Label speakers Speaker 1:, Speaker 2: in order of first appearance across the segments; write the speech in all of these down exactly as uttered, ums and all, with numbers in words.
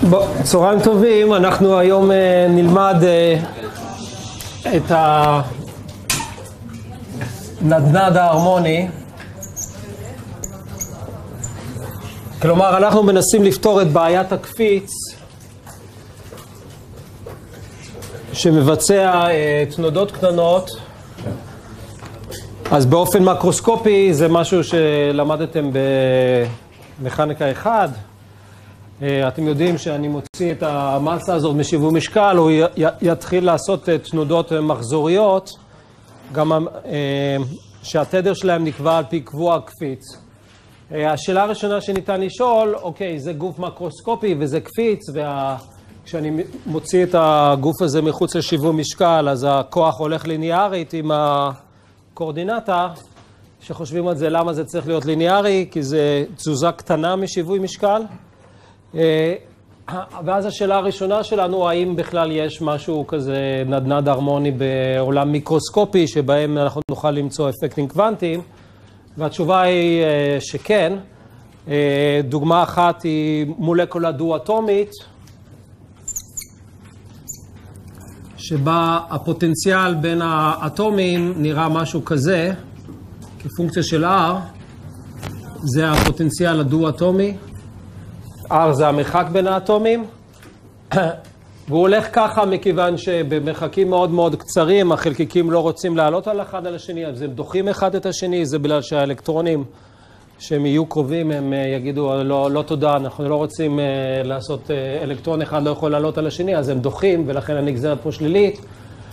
Speaker 1: צהריים טובים, אנחנו היום נלמד את הנדנד ההרמוני. כלומר, אנחנו מנסים לפתור את בעיית הקפיץ שמבצע תנודות קטנות. אז באופן מקרוסקופי זה משהו שלמדתם במכניקה אחד. אתם יודעים שאני מוציא את המסה הזאת משיווי משקל, הוא יתחיל לעשות תנודות מחזוריות, גם שהתדר שלהם נקבע על פי קבוע הקפיץ. השאלה הראשונה שניתן לשאול, אוקיי, זה גוף מקרוסקופי וזה קפיץ, וכשאני מוציא את הגוף הזה מחוץ לשיווי משקל, אז הכוח הולך ליניארית עם הקורדינטה. שחושבים על זה, למה זה צריך להיות ליניארי? כי זה תזוזה קטנה משיווי משקל. ואז השאלה הראשונה שלנו, האם בכלל יש משהו כזה נדנד הרמוני בעולם מיקרוסקופי, שבהם אנחנו נוכל למצוא אפקטים קוונטיים? והתשובה היא שכן. דוגמה אחת היא מולקולה דו-אטומית, שבה הפוטנציאל בין האטומים נראה משהו כזה, כפונקציה של R, זה הפוטנציאל הדו-אטומי. R זה המרחק בין האטומים, והוא הולך ככה מכיוון שבמרחקים מאוד מאוד קצרים החלקיקים לא רוצים לעלות על אחד על השני, אז הם דוחים אחד את השני. זה בגלל שהאלקטרונים שהם יהיו קרובים הם יגידו לא, לא תודה, אנחנו לא רוצים לעשות, אלקטרון אחד לא יכול לעלות על השני, אז הם דוחים ולכן הנגזרת פה שלילית.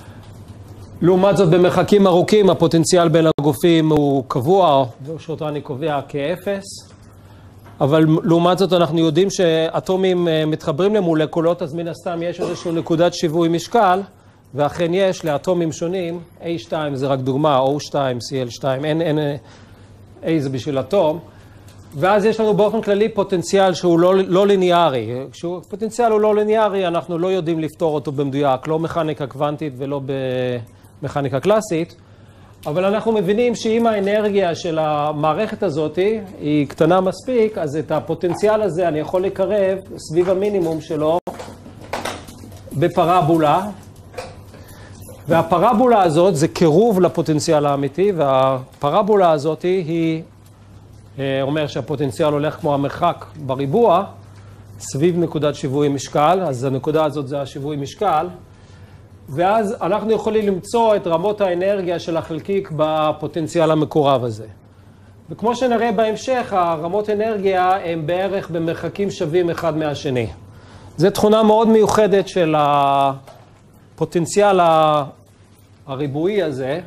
Speaker 1: לעומת זאת במרחקים ארוכים הפוטנציאל בין הגופים הוא קבוע, שאותו אני קובע כאפס. אבל לעומת זאת אנחנו יודעים שאטומים מתחברים למולקולות, אז מן הסתם יש איזושהי נקודת שיווי משקל, ואכן יש לאטומים שונים, A שתיים זה רק דוגמה, O שתיים, C L שתיים, אין, אין, A זה בשביל אטום, ואז יש לנו באופן כללי פוטנציאל שהוא לא, לא ליניארי. כשפוטנציאל הוא לא ליניארי, אנחנו לא יודעים לפתור אותו במדויק, לא מכניקה קוונטית ולא במכניקה קלאסית, אבל אנחנו מבינים שאם האנרגיה של המערכת הזאת היא קטנה מספיק, אז את הפוטנציאל הזה אני יכול לקרב סביב המינימום שלו בפרבולה. והפרבולה הזאת זה קירוב לפוטנציאל האמיתי, והפרבולה הזאת היא אומר שהפוטנציאל הולך כמו המרחק בריבוע סביב נקודת שיווי משקל, אז הנקודה הזאת זה השיווי משקל. ואז אנחנו יכולים למצוא את רמות האנרגיה של החלקיק בפוטנציאל המקורב הזה. וכמו שנראה בהמשך, הרמות אנרגיה הן בערך במרחקים שווים אחד מהשני. זו תכונה מאוד מיוחדת של הפוטנציאל הריבועי הזה.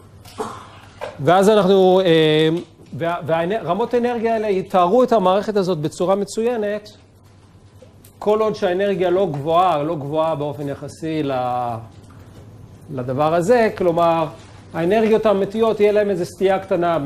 Speaker 1: ואז אנחנו, והרמות האנרגיה האלה יתארו את המערכת הזאת בצורה מצוינת, כל עוד שהאנרגיה לא גבוהה, לא גבוהה באופן יחסי לדבר הזה, כלומר, האנרגיות האמיתיות יהיה להם איזו סטייה קטנה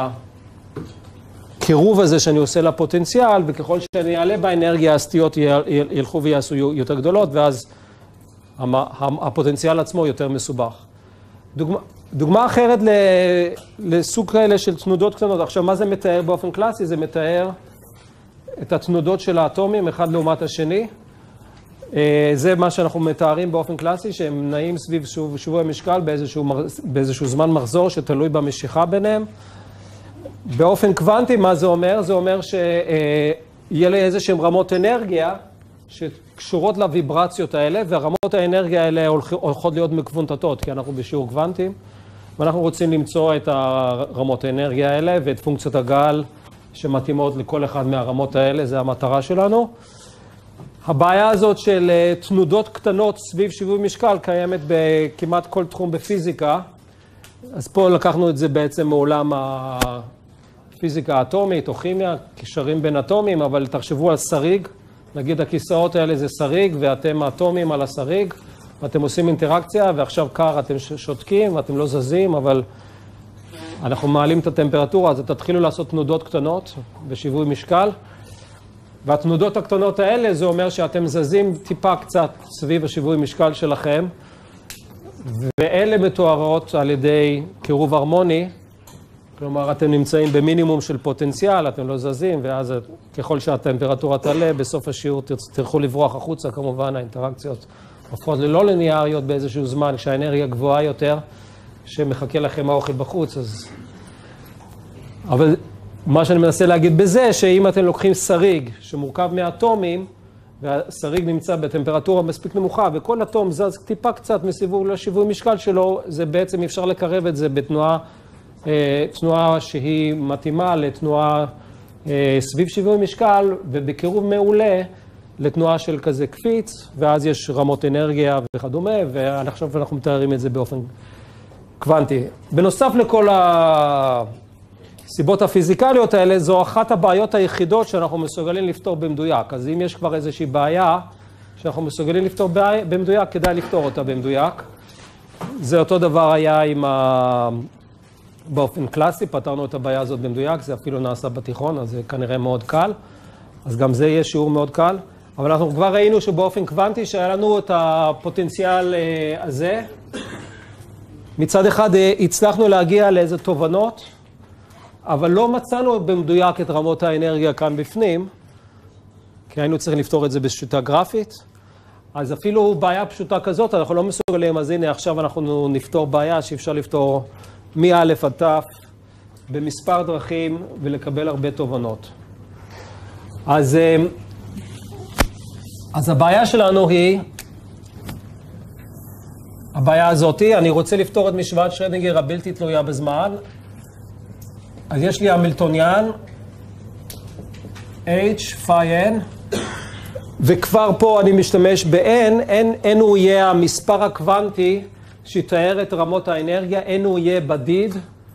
Speaker 1: מהקירוב הזה שאני עושה לפוטנציאל, וככל שאני אעלה באנרגיה, הסטיות ילכו ויעשו יותר גדולות, ואז הפוטנציאל עצמו יותר מסובך. דוגמה, דוגמה אחרת לסוג כאלה של תנודות קטנות. עכשיו, מה זה מתאר באופן קלאסי? זה מתאר את התנודות של האטומים, אחד לעומת השני. זה מה שאנחנו מתארים באופן קלאסי, שהם נעים סביב שיווי המשקל באיזשהו, באיזשהו זמן מחזור שתלוי במשיכה ביניהם. באופן קוונטי, מה זה אומר? זה אומר שיהיה לי איזשהם רמות אנרגיה שקשורות לוויברציות האלה, והרמות האנרגיה האלה הולכות להיות מקוונטטות, כי אנחנו בשיעור קוונטים, ואנחנו רוצים למצוא את הרמות האנרגיה האלה ואת פונקציות הגל שמתאימות לכל אחד מהרמות האלה, זה המטרה שלנו. הבעיה הזאת של תנודות קטנות סביב שיווי משקל קיימת בכמעט כל תחום בפיזיקה. אז פה לקחנו את זה בעצם מעולם הפיזיקה האטומית או כימיה, קשרים בין אטומים, אבל תחשבו על שריג. נגיד הכיסאות האלה זה שריג ואתם אטומים על השריג, ואתם עושים אינטראקציה ועכשיו קר אתם שותקים ואתם לא זזים, אבל אנחנו מעלים את הטמפרטורה, אז תתחילו לעשות תנודות קטנות בשיווי משקל. והתנודות הקטנות האלה, זה אומר שאתם זזים טיפה קצת סביב השיווי משקל שלכם, ואלה מתוארות על ידי קירוב הרמוני, כלומר, אתם נמצאים במינימום של פוטנציאל, אתם לא זזים, ואז ככל שהטמפרטורה תעלה, בסוף השיעור תלכו לברוח החוצה, כמובן האינטראקציות הופכות ללא ליניאריות באיזשהו זמן, כשהאנרגיה גבוהה יותר, שמחכה לכם האוכל בחוץ, אז... אבל מה שאני מנסה להגיד בזה, שאם אתם לוקחים שריג שמורכב מאטומים, והשריג נמצא בטמפרטורה מספיק נמוכה, וכל אטום זז טיפה קצת מסיבוב לשיווי משקל שלו, זה בעצם אפשר לקרב את זה בתנועה, תנועה שהיא מתאימה לתנועה סביב שיווי משקל, ובקירוב מעולה לתנועה של כזה קפיץ, ואז יש רמות אנרגיה וכדומה, ועכשיו אנחנו מתארים את זה באופן קוונטי. בנוסף לכל הסיבות הפיזיקליות האלה, זו אחת הבעיות היחידות שאנחנו מסוגלים לפתור במדויק. אז אם יש כבר איזושהי בעיה שאנחנו מסוגלים לפתור במדויק, כדאי לפתור אותה במדויק. זה אותו דבר היה עם ה... באופן קלאסי, פתרנו את הבעיה הזאת במדויק, זה אפילו נעשה בתיכון, אז זה כנראה מאוד קל. אז גם זה יהיה שיעור מאוד קל. אבל אנחנו כבר ראינו שבאופן קוונטי שהיה לנו את הפוטנציאל הזה. מצד אחד הצלחנו להגיע לאיזה תובנות, אבל לא מצאנו במדויק את רמות האנרגיה כאן בפנים, כי היינו צריכים לפתור את זה בשיטה גרפית. אז אפילו בעיה פשוטה כזאת, אנחנו לא מסוגלים, אז הנה עכשיו אנחנו נפתור בעיה שאפשר לפתור מא' עד ת' במספר דרכים ולקבל הרבה תובנות. אז, אז הבעיה שלנו היא, הבעיה הזאת היא, אני רוצה לפתור את משוואת שרדינגר הבלתי תלויה בזמן. אז יש לי המילטוניאן, H, phi n, וכבר פה אני משתמש ב-N, N, N הוא יהיה המספר הקוונטי שיתאר את רמות האנרגיה, N הוא יהיה בדיד,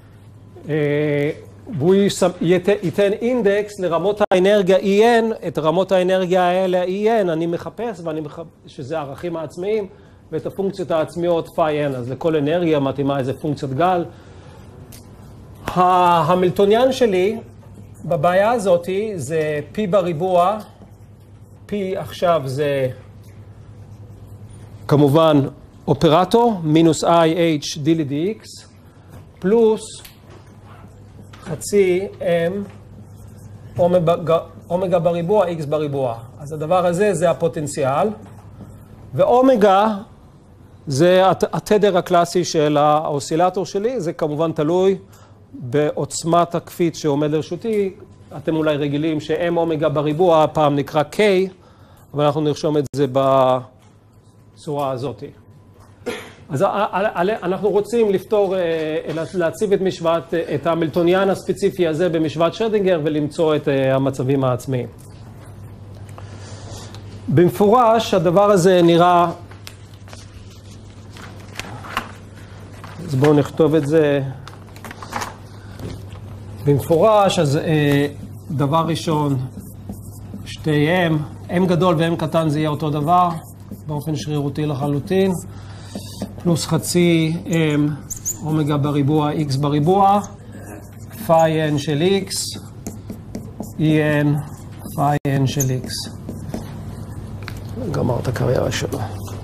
Speaker 1: והוא ייתן אינדקס לרמות האנרגיה E N, את רמות האנרגיה האלה E N, אני מחפש, ואני מחפש, שזה הערכים העצמיים, ואת הפונקציות העצמיות phi n, אז לכל אנרגיה מתאימה איזה פונקציית גל. המילטוניאן שלי בבעיה הזאת זה P בריבוע, P עכשיו זה כמובן אופרטור, מינוס I H D ל dx, פלוס חצי M אומגה, אומגה בריבוע, X בריבוע. אז הדבר הזה זה הפוטנציאל, ואומגה זה התדר הקלאסי של האוסילטור שלי, זה כמובן תלוי בעוצמת הקפיץ שעומד לרשותי. אתם אולי רגילים ש-M אומגה בריבוע פעם נקרא K, אבל אנחנו נרשום את זה בצורה הזאת. אז אנחנו רוצים לפתור, להציב את משוואת, את המילטוניאן הספציפי הזה במשוואת שרדינגר ולמצוא את המצבים העצמיים. במפורש הדבר הזה נראה, אז בואו נכתוב את זה במפורש. אז דבר ראשון, שתי M, M גדול ו-M קטן זה יהיה אותו דבר, באופן שרירותי לחלוטין, פלוס חצי M אומגה בריבוע X בריבוע, phi n של X, E n phi n של X. גמר את הקריירה שלו.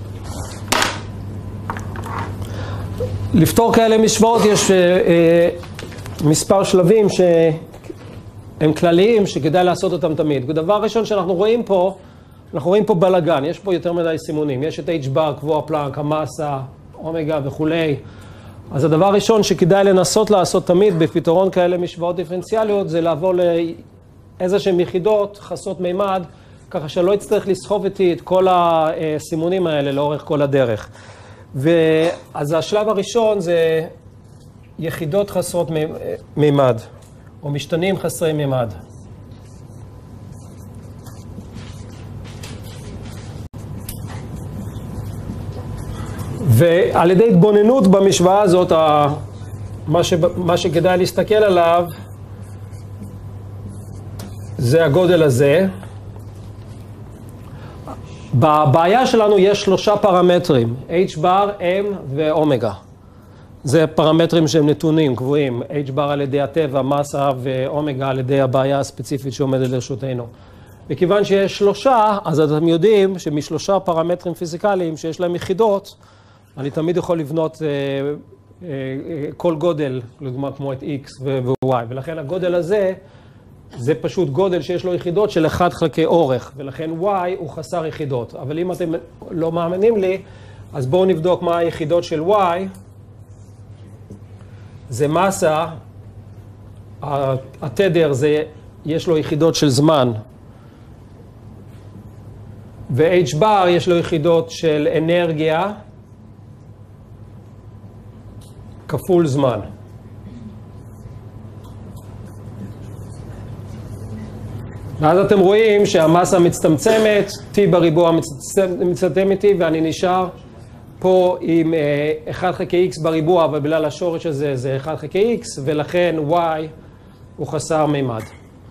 Speaker 1: לפתור כאלה משוואות יש אה, מספר שלבים שהם כלליים, שכדאי לעשות אותם תמיד. דבר ראשון שאנחנו רואים פה, אנחנו רואים פה בלגן, יש פה יותר מדי סימונים. יש את H bar, קבוע פלנק, המסה, אומגה וכולי. אז הדבר הראשון שכדאי לנסות לעשות תמיד בפתרון כאלה משוואות דיפרנציאליות, זה לעבור לאיזשהם יחידות חסות מימד, ככה שלא יצטרך לסחוב איתי את כל הסימונים האלה לאורך כל הדרך. ואז השלב הראשון זה יחידות חסרות מימד, או משתנים חסרי מימד. ועל ידי התבוננות במשוואה הזאת, מה, ש... מה שכדאי להסתכל עליו זה הגודל הזה. בבעיה שלנו יש שלושה פרמטרים, H bar, M ואומגה. זה פרמטרים שהם נתונים, קבועים. H bar על ידי הטבע, מסה, ואומגה על ידי הבעיה הספציפית שעומדת לרשותנו. וכיוון שיש שלושה, אז אתם יודעים שמשלושה פרמטרים פיזיקליים שיש להם יחידות, אני תמיד יכול לבנות כל גודל, לדוגמה כמו את X ו-Y, ולכן הגודל הזה, זה פשוט גודל שיש לו יחידות של אחד חלקי אורך, ולכן Y הוא חסר יחידות. אבל אם אתם לא מאמינים לי, אז בואו נבדוק מה היחידות של Y. זה מסה, התדר זה, יש לו יחידות של זמן, ו-H bar יש לו יחידות של אנרגיה כפול זמן. ואז אתם רואים שהמסה מצטמצמת, T בריבוע מצטמצם איתי, ואני נשאר פה עם אחד חלקי X בריבוע, אבל בגלל השורש הזה זה אחד חלקי X, ולכן Y הוא חסר מימד.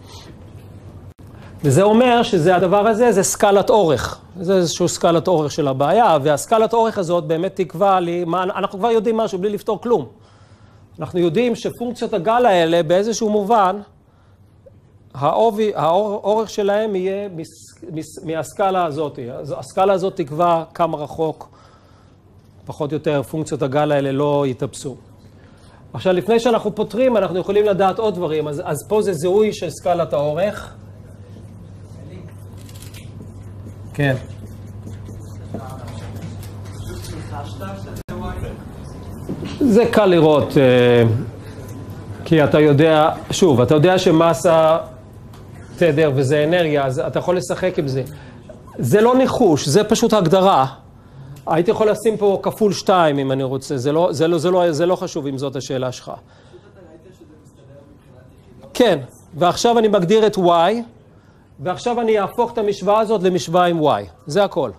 Speaker 1: וזה אומר שזה הדבר הזה, זה סקלת אורך. זה איזשהו סקלת אורך של הבעיה, והסקלת אורך הזאת באמת תקבע לי, מה, אנחנו כבר יודעים משהו בלי לפתור כלום. אנחנו יודעים שפונקציות הגל האלה באיזשהו מובן, האובי, האורך שלהם יהיה מס, מס, מהסקלה הזאת. אז הסקלה הזאת תקבע כמה רחוק, פחות או יותר פונקציות הגל האלה לא יתאפסו. עכשיו, לפני שאנחנו פותרים, אנחנו יכולים לדעת עוד דברים. אז, אז פה זה זיהוי של סקלת האורך. כן. זה קל לראות, כי אתה יודע, שוב, אתה יודע שמסה, תדר וזה אנרגיה, אז אתה יכול לשחק עם זה. זה לא ניחוש, זה פשוט הגדרה. הייתי יכול לשים פה כפול שתיים אם אני רוצה, זה לא, זה לא, זה לא, זה לא חשוב אם זאת השאלה שלך. כן, ועכשיו אני מגדיר את Y, ועכשיו אני אהפוך את המשוואה הזאת למשוואה עם Y. זה הכל.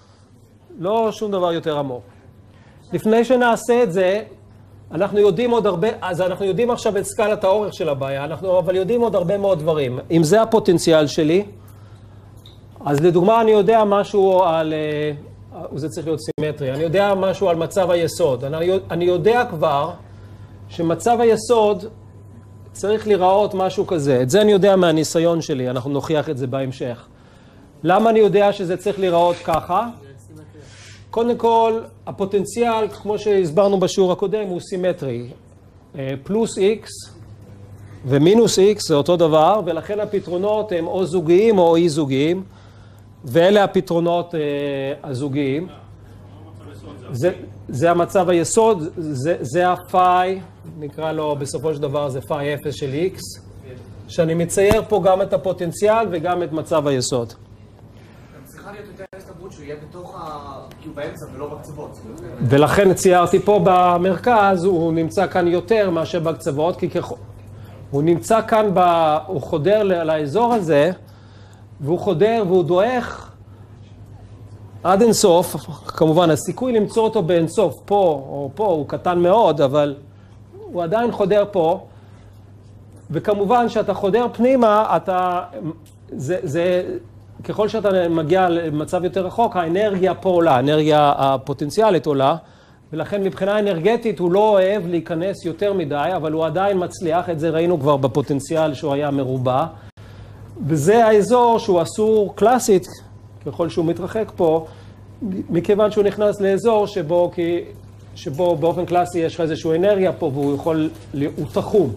Speaker 1: לא שום דבר יותר עמוק. לפני שנעשה את זה, אנחנו יודעים עוד הרבה, אז אנחנו יודעים עכשיו את סקלת האורך של הבעיה, אנחנו אבל יודעים עוד הרבה מאוד דברים. אם זה הפוטנציאל שלי, אז לדוגמה אני יודע משהו על, זה צריך להיות סימטרי, אני יודע משהו על מצב היסוד. אני, אני יודע כבר שמצב היסוד צריך לראות משהו כזה. את זה אני יודע מהניסיון שלי, אנחנו נוכיח את זה בהמשך. למה אני יודע שזה צריך לראות ככה? קודם כל, הפוטנציאל, כמו שהסברנו בשיעור הקודם, הוא סימטרי. פלוס X ומינוס X זה אותו דבר, ולכן הפתרונות הם או זוגיים או אי זוגיים, ואלה הפתרונות הזוגיים. זה, זה המצב היסוד, זה, זה הפאי, נקרא לו בסופו של דבר זה פאי אפס של X, שאני מצייר פה גם את הפוטנציאל וגם את מצב היסוד.
Speaker 2: צריכה להיות יותר הסתברות שהוא יהיה בתוך ה... כי הוא באמצע ולא בקצוות.
Speaker 1: ולכן ציירתי פה במרכז, הוא נמצא כאן יותר מאשר בקצוות, כי ככל... הוא נמצא כאן, ב... הוא חודר לאזור הזה, והוא חודר והוא דועך עד אינסוף. כמובן, הסיכוי למצוא אותו באינסוף פה או פה הוא קטן מאוד, אבל הוא עדיין חודר פה. וכמובן, שאתה חודר פנימה, אתה... זה... זה... ככל שאתה מגיע למצב יותר רחוק, האנרגיה פה עולה, האנרגיה הפוטנציאלית עולה, ולכן מבחינה אנרגטית הוא לא אוהב להיכנס יותר מדי, אבל הוא עדיין מצליח, את זה ראינו כבר בפוטנציאל שהוא היה מרובע, וזה האזור שהוא אסור קלאסית, ככל שהוא מתרחק פה, מכיוון שהוא נכנס לאזור שבו, כי, שבו באופן קלאסי יש לך איזושהי אנרגיה פה, והוא יכול, הוא תחום.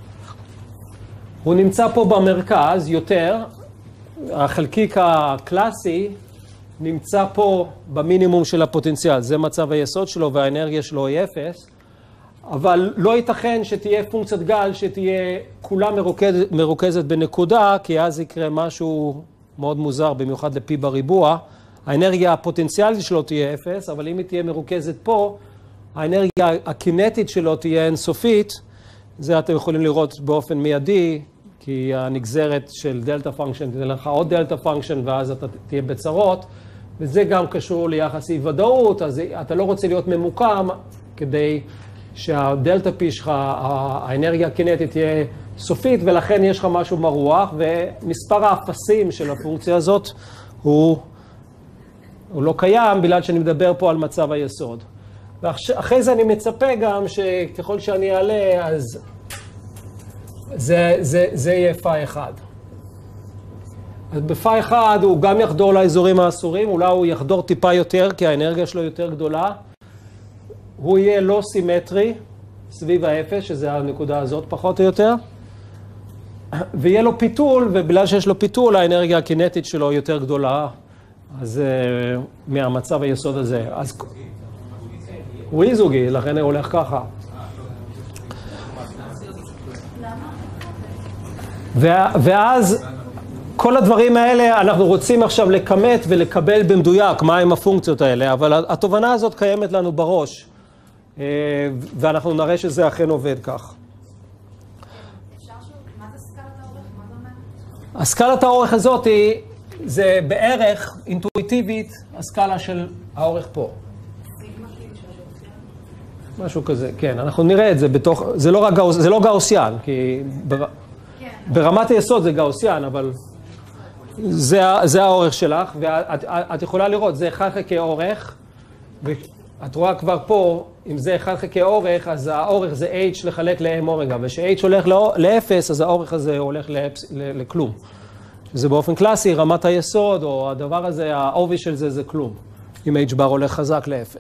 Speaker 1: הוא נמצא פה במרכז יותר, החלקיק הקלאסי נמצא פה במינימום של הפוטנציאל, זה מצב היסוד שלו והאנרגיה שלו היא אפס, אבל לא ייתכן שתהיה פונקציית גל שתהיה כולה מרוכזת, מרוכזת בנקודה, כי אז יקרה משהו מאוד מוזר, במיוחד לפי בריבוע. האנרגיה הפוטנציאלית שלו תהיה אפס, אבל אם היא תהיה מרוכזת פה, האנרגיה הקינטית שלו תהיה אינסופית, זה אתם יכולים לראות באופן מיידי, כי הנגזרת של דלטה פונקשן תהיה לך עוד דלטה פונקשן, ואז אתה תהיה בצרות, וזה גם קשור ליחס אי ודאות, אז אתה לא רוצה להיות ממוקם כדי שהדלטה פי שלך, האנרגיה הקינטית תהיה סופית, ולכן יש לך משהו מרוח, ומספר האפסים של הפונקציה הזאת הוא, הוא לא קיים, בגלל שאני מדבר פה על מצב היסוד. ואחרי זה אני מצפה גם שככל שאני אעלה, אז זה, זה, זה יהיה פאי אחד. אז בפאי אחד הוא גם יחדור לאזורים האסורים, אולי הוא יחדור טיפה יותר, כי האנרגיה שלו יותר גדולה, הוא יהיה לא סימטרי סביב האפס, שזה הנקודה הזאת פחות או יותר, ויהיה לו פיתול, ובגלל שיש לו פיתול, האנרגיה הקינטית שלו יותר גדולה, אז uh, מהמצב היסוד הזה. אז הוא אי זוגי, לכן הוא הולך ככה. ואז כל הדברים האלה אנחנו רוצים עכשיו לכמת ולקבל במדויק מה הם הפונקציות האלה, אבל התובנה הזאת קיימת לנו בראש, ואנחנו נראה שזה אכן עובד כך.
Speaker 3: אפשר שוב, מה זה סקלת האורך? מה זה אומר?
Speaker 1: הסקלת האורך הזאת זה בערך אינטואיטיבית הסקלה של האורך פה. משהו כזה, כן, אנחנו נראה את זה בתוך, זה לא, גאוס, זה לא גאוסיאן, כי בר, כן. ברמת היסוד זה גאוסיאן, אבל זה, זה האורך שלך, ואת את יכולה לראות, זה אחד חלקי אורך, ואת רואה כבר פה, אם זה אחד חלקי אורך, אז האורך זה h לחלק ל-m אומגה, וש-h הולך ל-0, אז האורך הזה הולך לכלום. שזה באופן קלאסי, רמת היסוד, או הדבר הזה, העובי של זה זה כלום, אם h בר הולך חזק ל-אפס.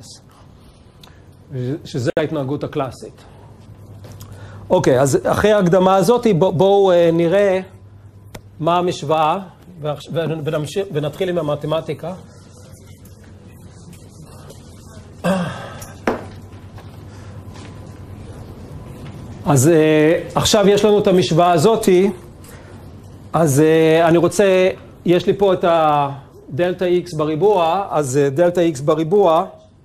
Speaker 1: שזה ההתנהגות הקלאסית. אוקיי, אז אחרי ההקדמה הזאת, בואו נראה מה המשוואה, ונתחיל עם המתמטיקה. אז עכשיו יש לנו את המשוואה הזאת, אז אני רוצה, יש לי פה את הדלטה x בריבוע, אז דלטה x בריבוע,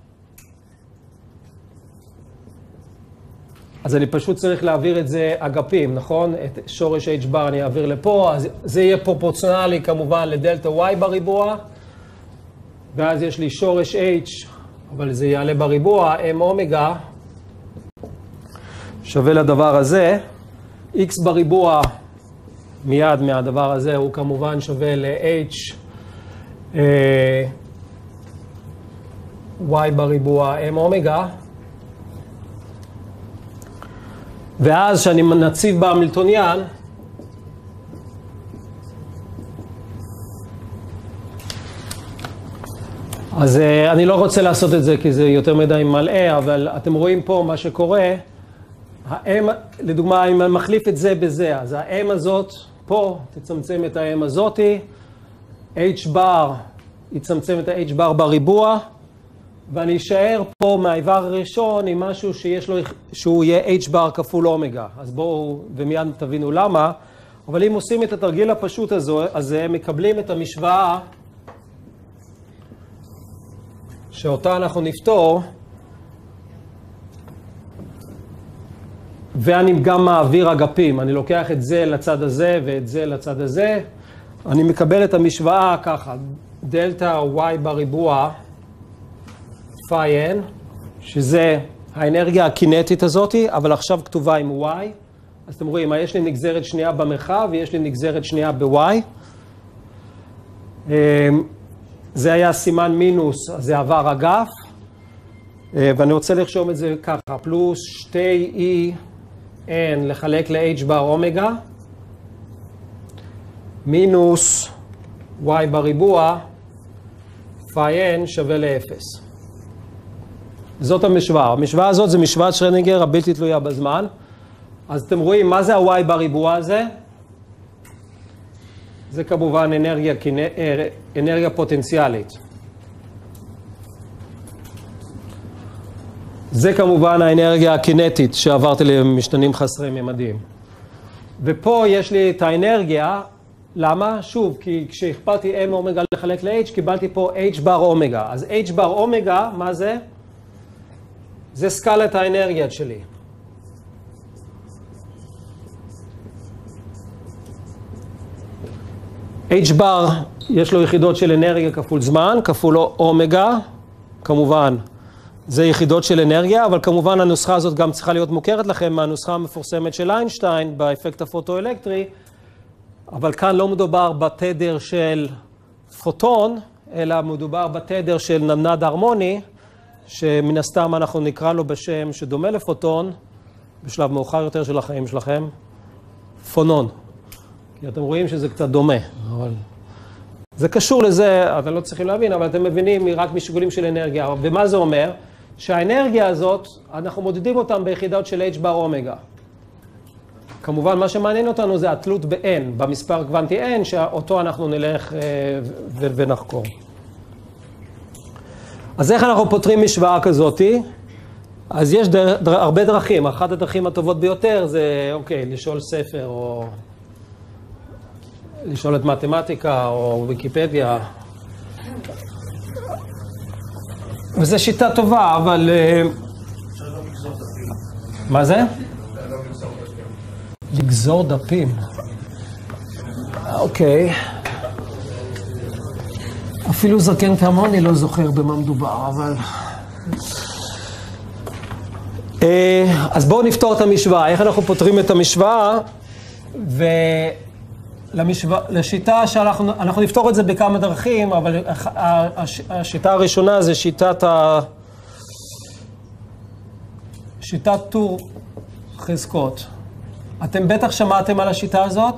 Speaker 1: אז אני פשוט צריך להעביר את זה אגפים, נכון? את שורש h בר אני אעביר לפה, אז זה יהיה פרופורציונלי כמובן לדלטה y בריבוע, ואז יש לי שורש h, אבל זה יעלה בריבוע, m אומגה, שווה לדבר הזה, x בריבוע מיד מהדבר הזה הוא כמובן שווה ל-h אה, y בריבוע m אומגה, ואז שאני נציב בהמילטוניאן, אז uh, אני לא רוצה לעשות את זה כי זה יותר מדי מלא, אבל אתם רואים פה מה שקורה, ה-M, לדוגמה, אם אני מחליף את זה בזה, אז ה-M הזאת, פה, תצמצם את ה-M הזאתי, H בר, יצמצם את ה-H בר בריבוע, ואני אשאר פה מהאיבר הראשון עם משהו שיש לו, שהוא יהיה H בר כפול אומגה. אז בואו, ומיד תבינו למה. אבל אם עושים את התרגיל הפשוט הזה, אז הם מקבלים את המשוואה שאותה אנחנו נפתור, ואני גם מעביר אגפים. אני לוקח את זה לצד הזה ואת זה לצד הזה. אני מקבל את המשוואה ככה, דלטה y בריבוע, phi n, שזה האנרגיה הקינטית הזאת, אבל עכשיו כתובה עם y. אז אתם רואים, יש לי נגזרת שנייה במרחב, ויש לי נגזרת שנייה ב-y. זה היה סימן מינוס, אז זה עבר אגף. ואני רוצה לרשום את זה ככה, פלוס שתי e n לחלק ל-h בר אומגה, מינוס y בריבוע, phi n שווה ל-אפס. זאת המשוואה. המשוואה הזאת זה משוואת שרדינגר הבלתי תלויה בזמן. אז אתם רואים, מה זה ה-y בריבוע הזה? זה כמובן אנרגיה, אנרגיה פוטנציאלית. זה כמובן האנרגיה הקינטית שעברתי למשתנים חסרי ממדים. ופה יש לי את האנרגיה, למה? שוב, כי כשהכפלתי m אומגה לחלק ל-h, קיבלתי פה h בר אומגה. אז h בר אומגה, מה זה? זה סקלת האנרגיה שלי. h בר, יש לו יחידות של אנרגיה כפול זמן, כפול אומגה, כמובן, זה יחידות של אנרגיה, אבל כמובן הנוסחה הזאת גם צריכה להיות מוכרת לכם מהנוסחה המפורסמת של איינשטיין באפקט הפוטואלקטרי, אבל כאן לא מדובר בתדר של פוטון, אלא מדובר בתדר של נדנד הרמוני, שמן הסתם אנחנו נקרא לו בשם שדומה לפוטון, בשלב מאוחר יותר של החיים שלכם, פונון. כי אתם רואים שזה קצת דומה, אבל זה קשור לזה, אתם לא צריכים להבין, אבל אתם מבינים רק משיקולים של אנרגיה. ומה זה אומר? שהאנרגיה הזאת, אנחנו מודדים אותם ביחידות של H בר אומגה. כמובן, מה שמעניין אותנו זה התלות ב-N, במספר קוונטי N, שאותו אנחנו נלך ו- ונחקור. אז איך אנחנו פותרים משוואה כזאתי? אז יש דר, דר, הרבה דרכים. אחת הדרכים הטובות ביותר זה, אוקיי, לשאול ספר או לשאול את מתמטיקה או ויקיפדיה. וזו שיטה טובה, אבל... מה זה? לגזור דפים. אוקיי. אפילו זקן כמוני לא זוכר במה מדובר, אבל... אז בואו נפתור את המשוואה. איך אנחנו פותרים את המשוואה? ולשיטה שאנחנו אנחנו נפתור את זה בכמה דרכים, אבל השיטה הראשונה זה שיטת ה... שיטת טור חזקות. אתם בטח שמעתם על השיטה הזאת?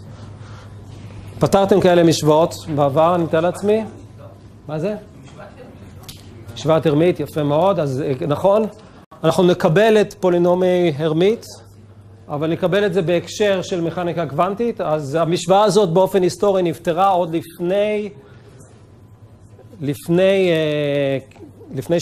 Speaker 1: פתרתם כאלה משוואות בעבר, אני מתאר לעצמי? מה זה? משוואה הרמית, יפה מאוד, אז נכון? אנחנו נקבל את פולינומי הרמית, אבל נקבל את זה בהקשר של מכניקה קוונטית, אז המשוואה הזאת באופן היסטורי נפתרה עוד לפני, לפני, לפני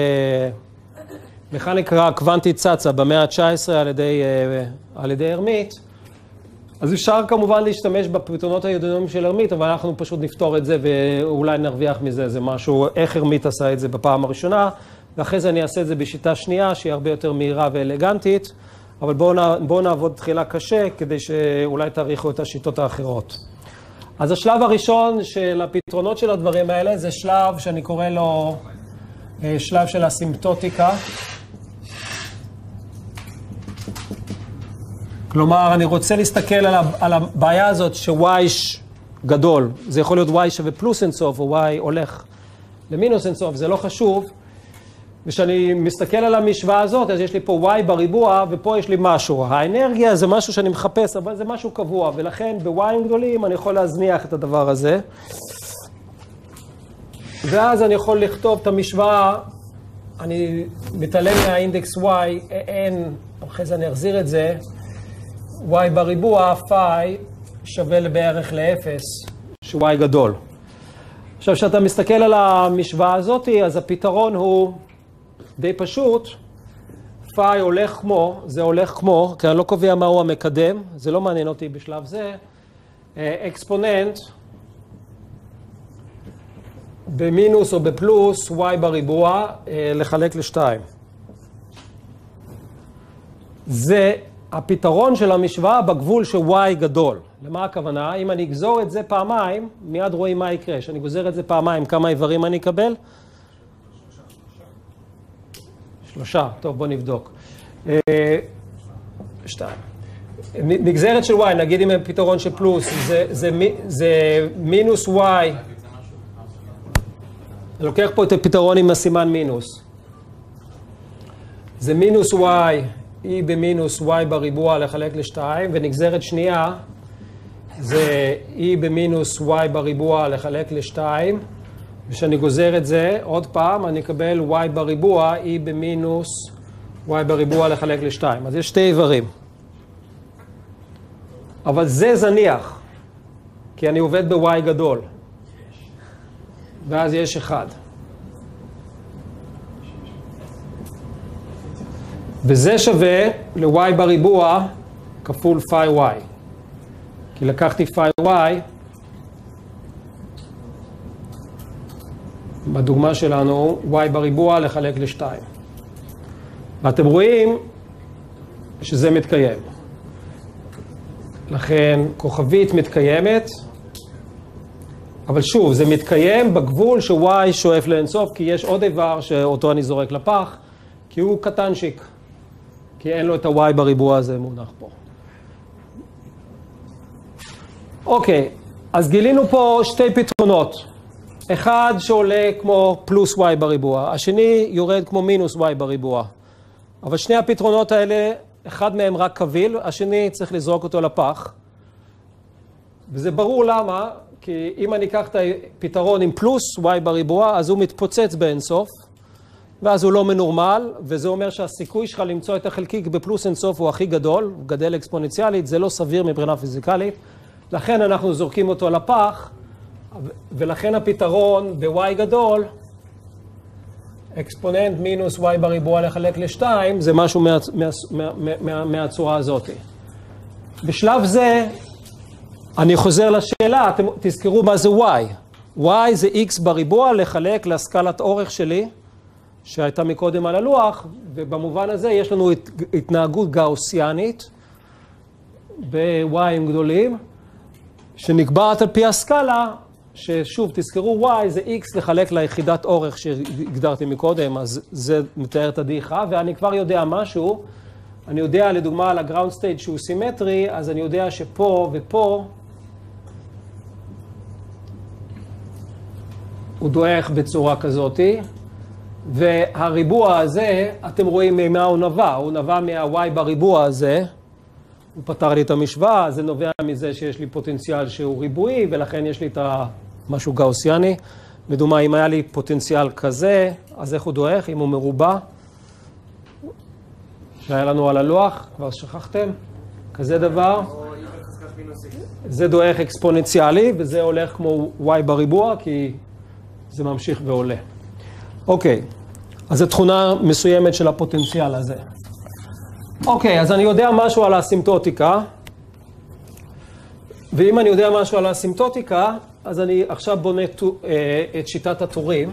Speaker 1: שמכניקה קוונטית צצה במאה ה-תשע עשרה על ידי, על ידי הרמית. אז אפשר כמובן להשתמש בפתרונות היודינומיים של הרמית, אבל אנחנו פשוט נפתור את זה ואולי נרוויח מזה, זה משהו, איך הרמית עשה את זה בפעם הראשונה, ואחרי זה אני אעשה את זה בשיטה שנייה, שהיא הרבה יותר מהירה ואלגנטית, אבל בואו בוא נעבוד תחילה קשה, כדי שאולי תאריכו את השיטות האחרות. אז השלב הראשון של הפתרונות של הדברים האלה, זה שלב שאני קורא לו שלב של הסימפטוטיקה. כלומר, אני רוצה להסתכל על הבעיה הזאת ש-y גדול. זה יכול להיות y שווה פלוס אינסוף, או y הולך למינוס אינסוף, זה לא חשוב. ושאני מסתכל על המשוואה הזאת, אז יש לי פה y בריבוע, ופה יש לי משהו. האנרגיה זה משהו שאני מחפש, אבל זה משהו קבוע, ולכן ב-y גדולים אני יכול להזניח את הדבר הזה. ואז אני יכול לכתוב את המשוואה, אני מתעלם מהאינדקס y, n, אחרי זה אני אחזיר את זה, y בריבוע, פאי, שווה בערך לאפס, ש-y גדול. עכשיו, כשאתה מסתכל על המשוואה הזאת, אז הפתרון הוא די פשוט. פאי הולך כמו, זה הולך כמו, כי אני לא קובע מהו המקדם, זה לא מעניין אותי בשלב זה, אקספוננט במינוס או בפלוס, y בריבוע, לחלק לשתיים. זה הפתרון של המשוואה בגבול של y גדול. למה הכוונה? אם אני אגזור את זה פעמיים, מיד רואים מה יקרה. כשאני גוזר את זה פעמיים, כמה איברים אני אקבל? שלושה. טוב, בוא נבדוק. שתיים. נגזרת של y, נגיד אם הם פתרון של פלוס, זה, זה, זה מינוס y. אני לוקח פה את הפתרון עם הסימן מינוס. זה מינוס y. e במינוס y בריבוע לחלק לשתיים, ונגזרת שנייה זה e במינוס y בריבוע לחלק לשתיים, ושאני גוזר את זה עוד פעם, אני אקבל y בריבוע, e במינוס y בריבוע לחלק לשתיים. אז יש שתי איברים. אבל זה זניח, כי אני עובד ב-y גדול. ואז יש אחד. וזה שווה ל-y בריבוע כפול פאי y. כי לקחתי פאי y, בדוגמה שלנו, y בריבוע לחלק לשתיים. ואתם רואים שזה מתקיים. לכן כוכבית מתקיימת, אבל שוב, זה מתקיים בגבול ש-y שואף לאינסוף, כי יש עוד איבר שאותו אני זורק לפח, כי הוא קטנשיק. כי אין לו את ה-y בריבוע הזה מונח פה. אוקיי, אז גילינו פה שתי פתרונות. אחד שעולה כמו פלוס y בריבוע, השני יורד כמו מינוס y בריבוע. אבל שני הפתרונות האלה, אחד מהם רק קביל, השני צריך לזרוק אותו לפח. וזה ברור למה, כי אם אני אקח את הפתרון עם פלוס y בריבוע, אז הוא מתפוצץ באינסוף. ואז הוא לא מנורמל, וזה אומר שהסיכוי שלך למצוא את החלקיק בפלוס אינסוף הוא הכי גדול, הוא גדל אקספוננציאלית, זה לא סביר מבחינה פיזיקלית, לכן אנחנו זורקים אותו לפח, ולכן הפתרון ב-y גדול, אקספוננט מינוס y בריבוע לחלק לשתיים, זה משהו מה, מה, מה, מה, מהצורה הזאת. בשלב זה, אני חוזר לשאלה, אתם תזכרו מה זה y. y זה x בריבוע לחלק לסקלת אורך שלי, שהייתה מקודם על הלוח, ובמובן הזה יש לנו הת, התנהגות גאוסיאנית, ב-y'ים גדולים, שנקבעת על פי הסקאלה, ששוב, תזכרו y זה x לחלק ליחידת אורך שהגדרתי מקודם, אז זה מתאר את הדעיכה, ואני כבר יודע משהו, אני יודע לדוגמה על הגראונד סטייט שהוא סימטרי, אז אני יודע שפה ופה הוא דועך בצורה כזאת, והריבוע הזה, אתם רואים ממה הוא נבע, הוא נבע מה-y בריבוע הזה, הוא פתר לי את המשוואה, זה נובע מזה שיש לי פוטנציאל שהוא ריבועי, ולכן יש לי את משהו גאוסיאני. לדוגמה, אם היה לי פוטנציאל כזה, אז איך הוא דועך? אם הוא מרובע, שהיה לנו על הלוח, כבר שכחתם? כזה דבר. זה דועך אקספוננציאלי, וזה הולך כמו y בריבוע, כי זה ממשיך ועולה. אוקיי, אז זו תכונה מסוימת של הפוטנציאל הזה. אוקיי, אז אני יודע משהו על האסימפטוטיקה, ואם אני יודע משהו על האסימפטוטיקה, אז אני עכשיו בונה את שיטת הטורים.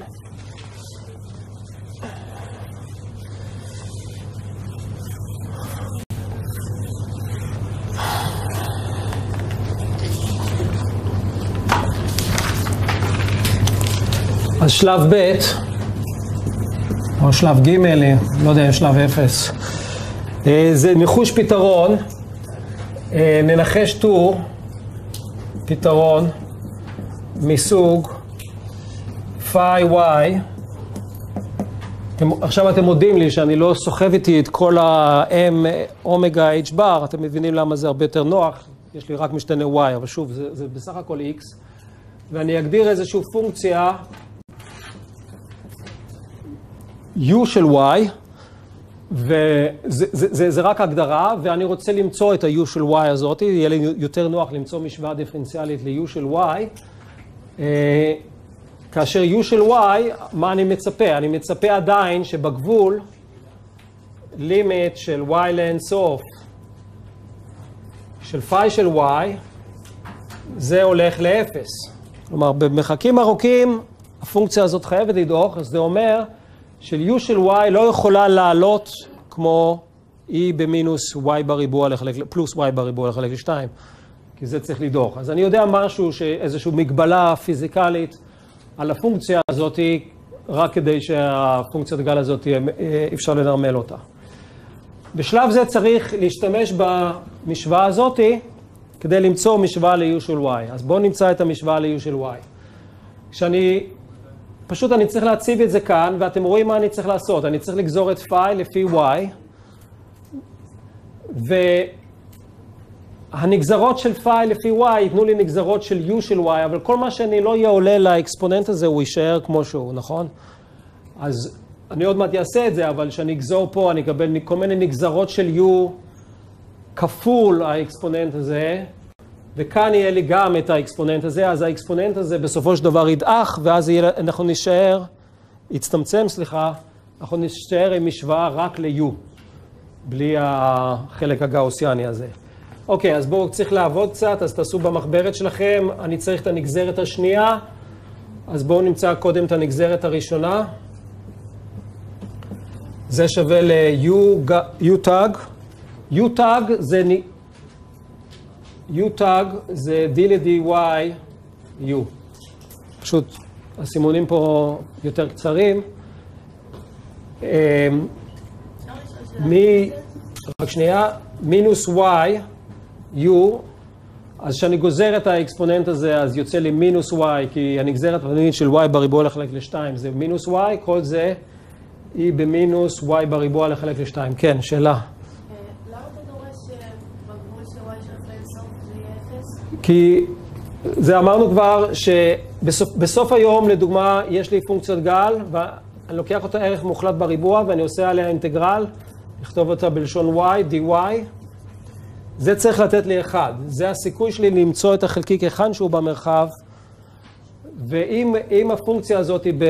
Speaker 1: אז שלב ב' או שלב ג', לא יודע, שלב אפס. זה ניחוש פתרון, ננחש טור, פתרון מסוג פאי y. עכשיו אתם מודים לי שאני לא סוחב איתי את כל ה-m אומגה h בר, אתם מבינים למה זה הרבה יותר נוח, יש לי רק משתנה y, אבל שוב, זה, זה בסך הכל x, ואני אגדיר איזושהי פונקציה u של y, וזה זה, זה, זה רק הגדרה, ואני רוצה למצוא את ה-u של y הזאת, יהיה לי יותר נוח למצוא משוואה דיפרנציאלית ל-u של y, כאשר u של y, מה אני מצפה? אני מצפה עדיין שבגבול, לימיט של y לאינסוף, של פאי של y, זה הולך לאפס. כלומר, במרחקים ארוכים, הפונקציה הזאת חייבת לדעוך, אז זה אומר, של u של y לא יכולה לעלות כמו e במינוס y בריבוע לחלק, פלוס y בריבוע לחלק לשתיים, כי זה צריך לדוח. אז אני יודע משהו, איזושהי מגבלה פיזיקלית על הפונקציה הזאת, רק כדי שהפונקציית גל הזאת אפשר לנרמל אותה. בשלב זה צריך להשתמש במשוואה הזאת כדי למצוא משוואה ל-u של y. אז בואו נמצא את המשוואה ל-u של y. כשאני פשוט אני צריך להציב את זה כאן, ואתם רואים מה אני צריך לעשות. אני צריך לגזור את פאי לפי y, והנגזרות של פאי לפי y ייתנו לי נגזרות של u של y, אבל כל מה שאני לא יהיה עולה לאקספוננט הזה, הוא יישאר כמו שהוא, נכון? אז אני עוד מעט אעשה את זה, אבל כשאני אגזור פה, אני אקבל כל מיני נגזרות של u כפול האקספוננט הזה, וכאן יהיה לי גם את האקספוננט הזה, אז האקספוננט הזה בסופו של דבר ידעך, ואז יהיה, אנחנו נשאר, יצטמצם, סליחה, אנחנו נשאר עם משוואה רק ל-u, בלי החלק הגאוסיאני הזה. אוקיי, אז בואו צריך לעבוד קצת, אז תעשו במחברת שלכם, אני צריך את הנגזרת השנייה, אז בואו נמצא קודם את הנגזרת הראשונה. זה שווה ל-u tag, u tag זה... u tag זה d ל-dy u. פשוט הסימונים פה יותר קצרים. מי, רק שנייה, מינוס y u, אז כשאני גוזר את האקספוננט הזה, אז יוצא לי מינוס y, כי הנגזרת הפנימית של y בריבוע לחלק לשתיים זה מינוס y, כל זה היא במינוס y בריבוע לחלק לשתיים. כן, שאלה. כי זה אמרנו כבר שבסוף היום, לדוגמה, יש לי פונקציית גל, אני לוקח אותה ערך מוחלט בריבוע ואני עושה עליה אינטגרל, לכתוב אותה בלשון y, dy. זה צריך לתת לי אחד. זה הסיכוי שלי למצוא את החלקיק אחד שהוא במרחב. ואם הפונקציה הזאת היא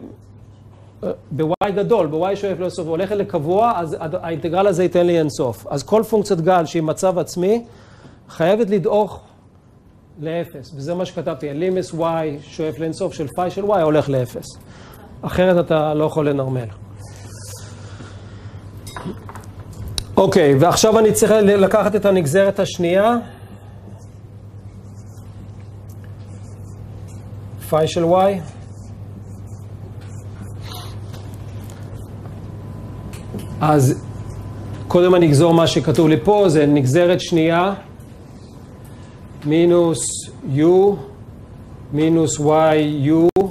Speaker 1: ב-y גדול, ב-y שואף לאינסוף, הולכת לקבוע, אז האינטגרל הזה ייתן לי אינסוף. אז כל פונקציית גל שהיא מצב עצמי, חייבת לדעוך לאפס. וזה מה שכתבתי, לימס y שואף לאינסוף של פאי של y הולך לאפס. אחרת אתה לא יכול לנרמל. אוקיי, ועכשיו אני צריך לקחת את הנגזרת השנייה. פאי של y. אז קודם אני אגזור מה שכתוב לי פה, זה נגזרת שנייה. מינוס u, מינוס y u.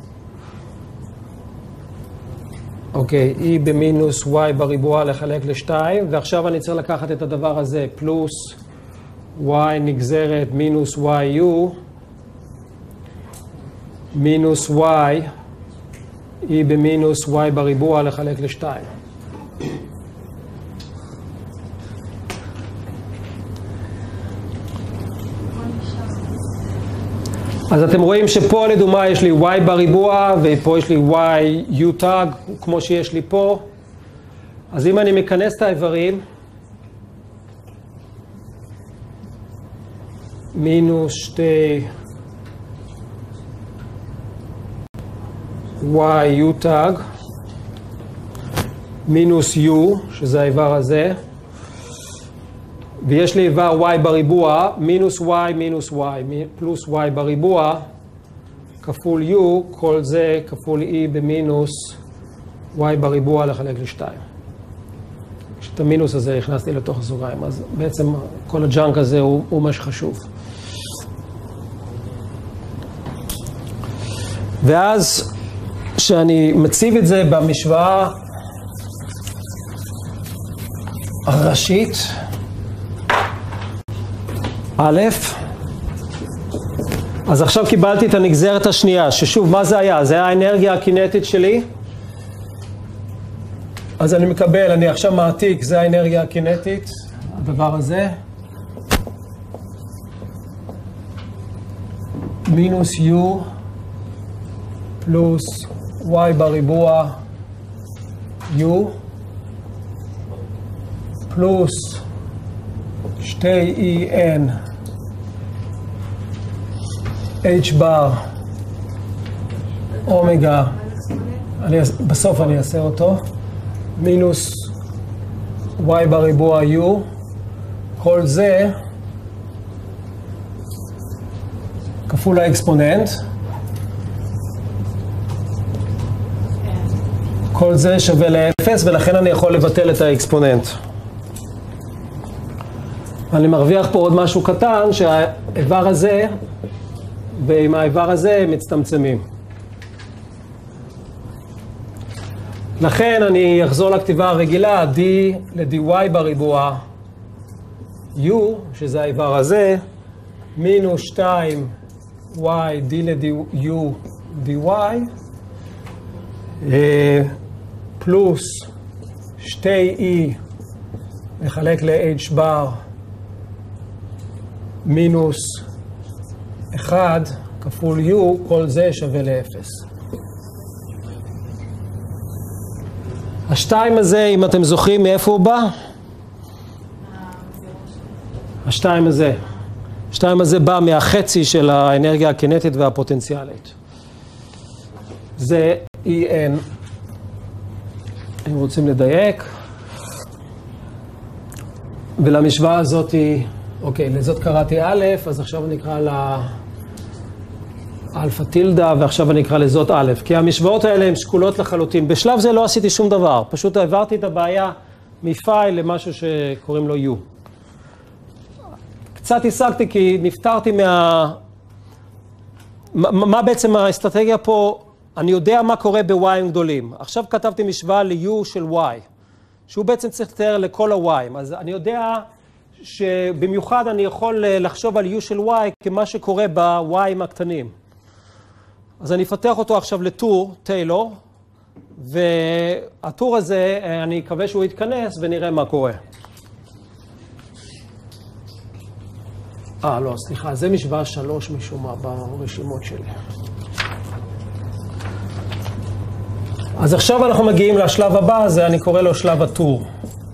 Speaker 1: אוקיי, e במינוס y בריבוע לחלק לשתיים, ועכשיו אני צריך לקחת את הדבר הזה, פלוס y נגזרת מינוס y u, מינוס y, e במינוס y בריבוע לחלק לשתיים. אז אתם רואים שפה לדוגמה יש לי y בריבוע, ופה יש לי y u תג, כמו שיש לי פה. אז אם אני מכנס את האיברים, מינוס שתי y u תג, מינוס u, שזה האיבר הזה, ויש לי איבר y בריבוע, מינוס y מינוס y, פלוס y בריבוע, כפול u, כל זה כפול e במינוס y בריבוע לחלק לשתיים. את המינוס הזה הכנסתי לתוך הסוגריים, אז בעצם כל הג'אנק הזה הוא, הוא מה שחשוב. ואז שאני מציב את זה במשוואה הראשית, א', אז עכשיו קיבלתי את הנגזרת השנייה, ששוב, מה זה היה? זה היה האנרגיה הקינטית שלי. אז אני מקבל, אני עכשיו מעתיק, זה האנרגיה הקינטית, הדבר הזה. מינוס u פלוס y בריבוע u פלוס שתי e n h בר אומגה, אני, בסוף אני אעשה אותו, מינוס y בריבוע u, כל זה כפול האקספוננט, כל זה שווה לאפס, ולכן אני יכול לבטל את האקספוננט. אני מרוויח פה עוד משהו קטן, שהאיבר הזה ועם האיבר הזה הם מצטמצמים. לכן אני אחזור לכתיבה הרגילה, d ל-dy בריבוע u, שזה האיבר הזה, מינוס שתיים y d ל-u dy, פלוס שתי e לחלק ל-h בר, מינוס אחד כפול u, כל זה שווה לאפס. השתיים הזה, אם אתם זוכרים מאיפה הוא בא? השתיים הזה. השתיים הזה בא מהחצי של האנרגיה הקינטית והפוטנציאלית. זה E N. אם רוצים לדייק. ולמשוואה הזאת, אוקיי, לזאת קראתי א', אז עכשיו אני אקרא לה אלפא טילדה, ועכשיו אני אקרא לזאת א', כי המשוואות האלה הן שקולות לחלוטין. בשלב זה לא עשיתי שום דבר, פשוט העברתי את הבעיה מפייל למשהו שקוראים לו U. קצת השגתי כי נפטרתי מה... מה, מה בעצם האסטרטגיה פה? אני יודע מה קורה ב-Y'ים גדולים. עכשיו כתבתי משוואה ל-U של Y, שהוא בעצם צריך לתאר לכל ה-Y'ים. אז אני יודע שבמיוחד אני יכול לחשוב על U של Y כמה שקורה ב-Y'ים הקטנים. אז אני אפתח אותו עכשיו לטור, טיילור, והטור הזה, אני מקווה שהוא יתכנס ונראה מה קורה. אה, לא, סליחה, זה משוואה שלוש משום מה ברשימות שלי. אז עכשיו אנחנו מגיעים לשלב הבא, זה אני קורא לו שלב הטור.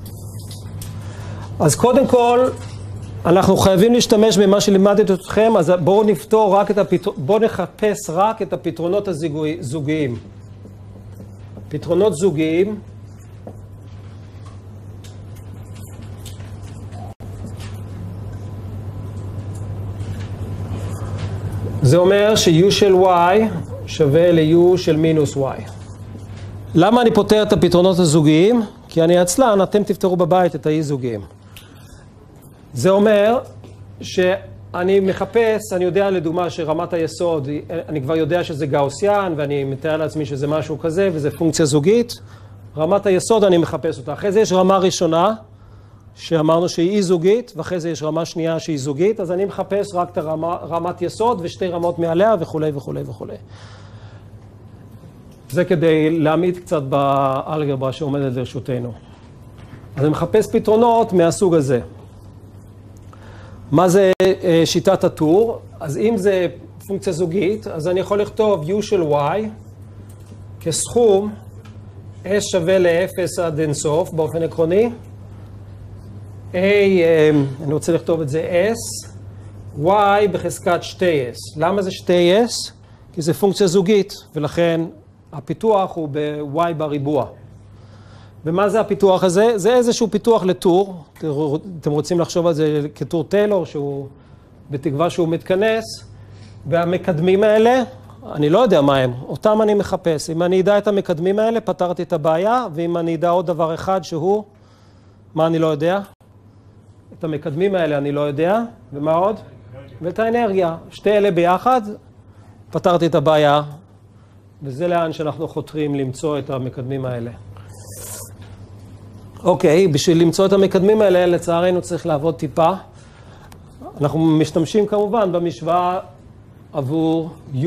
Speaker 1: אז קודם כל, אנחנו חייבים להשתמש במה שלימדתי אתכם, אז בואו נפתור רק את הפתר... בואו נחפש רק את הפתרונות הזוגיים. פתרונות זוגיים. זה אומר ש-u של y שווה ל-u של מינוס y. למה אני פותר את הפתרונות הזוגיים? כי אני עצלן, אתם תפתרו בבית את האי-זוגיים. זה אומר שאני מחפש, אני יודע לדוגמה שרמת היסוד, אני כבר יודע שזה גאוסיאן, ואני מתאר לעצמי שזה משהו כזה, וזה פונקציה זוגית. רמת היסוד אני מחפש אותה. אחרי זה יש רמה ראשונה, שאמרנו שהיא אי-זוגית, ואחרי זה יש רמה שנייה שהיא זוגית, אז אני מחפש רק את הרמה, רמת יסוד ושתי רמות מעליה וכו' וכו' וכו'. זה כדי להעמיד קצת באלגברה שעומדת לרשותנו. אז אני מחפש פתרונות מהסוג הזה. מה זה שיטת הטור? אז אם זה פונקציה זוגית, אז אני יכול לכתוב u של y כסכום s שווה ל-אפס עד אינסוף באופן עקרוני. a, אני רוצה לכתוב את זה s, y בחזקת שתי s. למה זה שתי s? כי זה פונקציה זוגית, ולכן הפיתוח הוא ב-y בריבוע. ומה זה הפיתוח הזה? זה איזשהו פיתוח לטור. אתם רוצים לחשוב על זה כטור טיילור, שהוא בתקווה שהוא מתכנס. והמקדמים האלה, אני לא יודע מה הם, אותם אני מחפש. אם אני אדע את המקדמים האלה, פתרתי את הבעיה, ואם אני אדע עוד דבר אחד שהוא, מה אני לא יודע? את המקדמים האלה אני לא יודע, ומה עוד? ואת האנרגיה. שתי אלה ביחד, פתרתי את הבעיה, וזה לאן שאנחנו חותרים למצוא את המקדמים האלה. אוקיי, בשביל למצוא את המקדמים האלה, לצערנו צריך לעבוד טיפה. אנחנו משתמשים כמובן במשוואה עבור u.